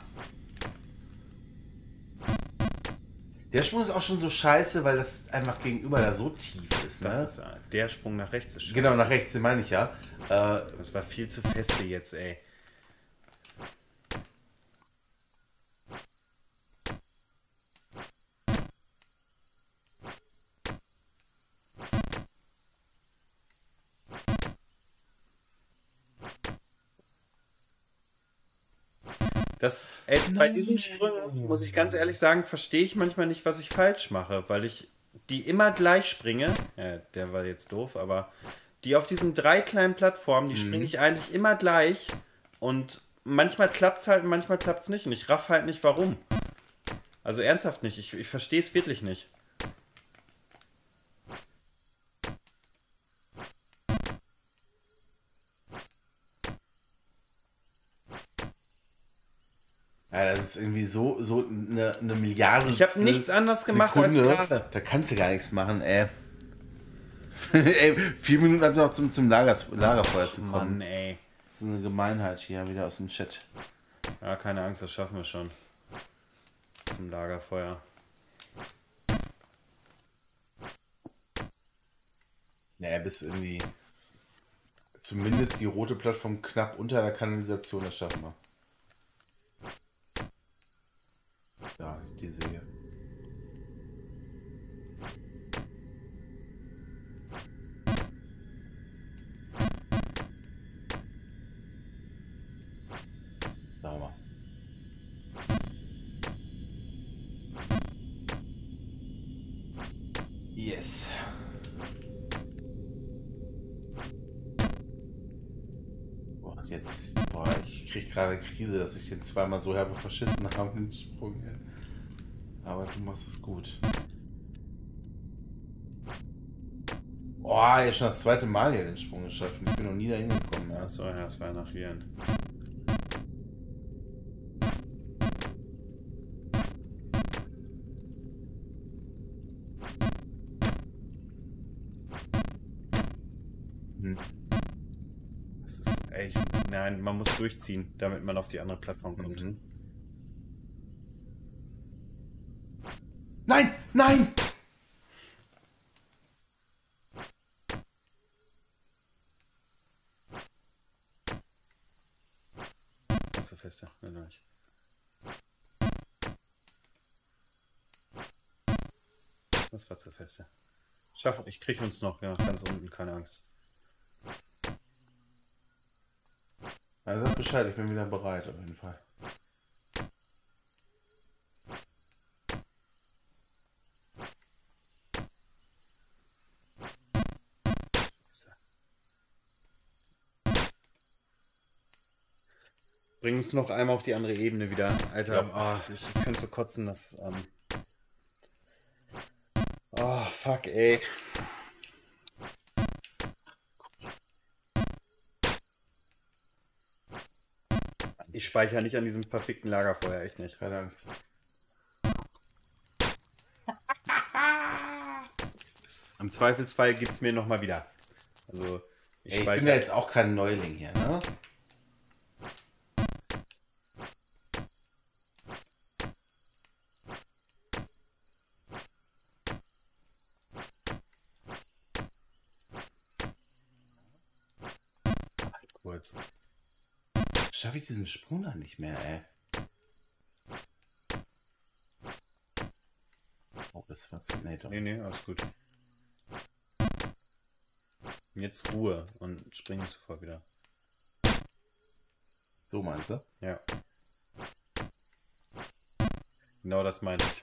Der Sprung ist auch schon so scheiße, weil das einfach gegenüber da so tief ist. Ne? Das ist der Sprung nach rechts ist scheiße. Genau, nach rechts, den meine ich ja. Das war viel zu feste jetzt, ey. Bei diesen Sprüngen, muss ich ganz ehrlich sagen, verstehe ich manchmal nicht, was ich falsch mache, weil ich die immer gleich springe. Ja, der war jetzt doof, aber die auf diesen 3 kleinen Plattformen, die springe ich eigentlich immer gleich und manchmal klappt es halt und manchmal klappt es nicht und ich raff halt nicht, warum. Also ernsthaft nicht, ich verstehe es wirklich nicht. Ja, das ist irgendwie so eine Milliarde. Ich habe nichts anderes gemacht als gerade. Da kannst du gar nichts machen, ey. Ey, 4 Minuten hat noch zum Lagerfeuer zu kommen. Mann, ey. Das ist eine Gemeinheit hier wieder aus dem Chat. Ja, keine Angst, das schaffen wir schon. Zum Lagerfeuer. Naja, bis irgendwie zumindest die rote Plattform knapp unter der Kanalisation, das schaffen wir. Ja, diese hier. Sauber. Yes. Boah, jetzt, ich krieg gerade Krise, dass ich den zweimal so herbe verschissen habe, den Sprung. Aber du machst es gut. Boah, jetzt schon das zweite Mal hier den Sprung geschafft. Ich bin noch nie da hingekommen. Ja. Achso, ja, das war nach hier. Das ist echt. Nein, man muss durchziehen, damit man auf die andere Plattform kommt. Nein! Nein! Zu feste. Das war zu feste. Ich krieg uns noch, ja, ganz unten, keine Angst. Also sag Bescheid, ich bin wieder bereit auf jeden Fall. Bring uns noch einmal auf die andere Ebene wieder. Alter, Ja. ich könnte so kotzen, dass... Oh, fuck, ey. Ich speichere nicht an diesem verfickten Lagerfeuer, echt nicht. Keine Angst. Im Zweifelsfall gibt's mir nochmal wieder. Also, Ich bin ja jetzt auch kein Neuling hier, ne? kurz. Schaffe ich diesen Sprung dann nicht mehr, ey. Oh, das fasziniert doch. Nee, alles gut. Jetzt Ruhe und spring sofort wieder. So meinst du? Ja. Genau das meine ich.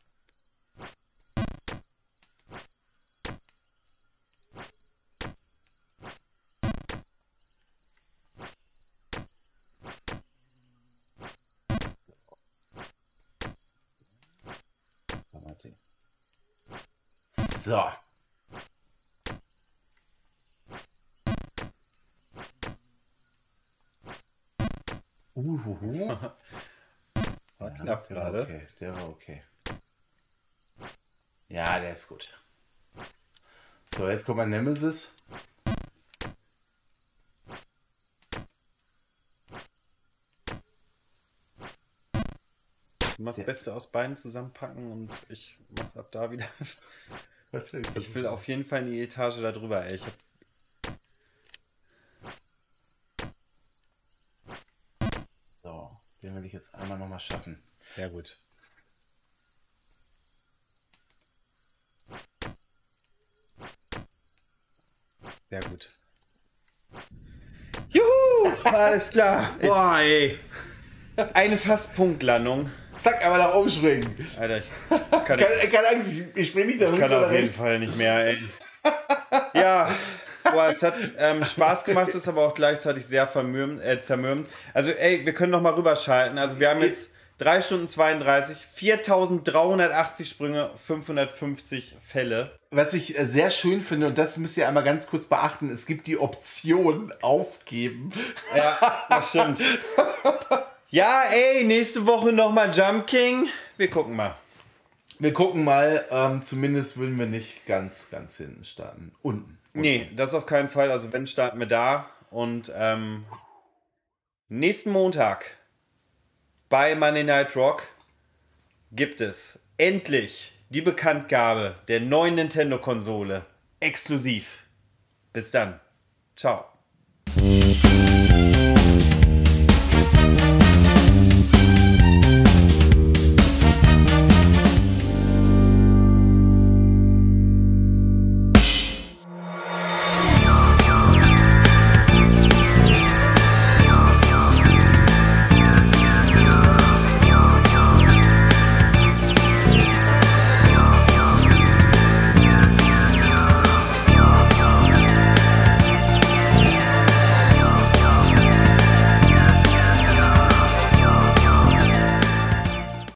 So. War knapp gerade. Okay, der war okay. Ja, der ist gut. So, jetzt kommt mein Nemesis. Du machst das Beste aus beiden zusammenpacken und ich mach's ab da wieder. Ich will auf jeden Fall in die Etage da drüber, ey. So, den will ich jetzt einmal nochmal schaffen. Sehr gut. Sehr gut. Juhu! Alles klar. Boah, ey. Eine Fast-Punktlandung. Zack, aber nach oben springen. Alter, ich Keine Angst, ich springe nicht nach links kann oder auf jeden rechts. Fall nicht mehr, ey. Ja, boah, es hat Spaß gemacht, ist aber auch gleichzeitig sehr zermürbend. Also, ey, wir können noch mal rüberschalten. Also, wir haben jetzt 3 Stunden 32, 4.380 Sprünge, 550 Fälle. Was ich sehr schön finde, und das müsst ihr einmal ganz kurz beachten, es gibt die Option aufgeben. Ja, das stimmt. Ja, ey, nächste Woche nochmal Jump King. Wir gucken mal. Wir gucken mal, zumindest würden wir nicht ganz hinten starten. Unten. Nee, das auf keinen Fall. Also wenn, starten wir da. Und nächsten Montag bei Monday Night Rock gibt es endlich die Bekanntgabe der neuen Nintendo-Konsole. Exklusiv. Bis dann. Ciao.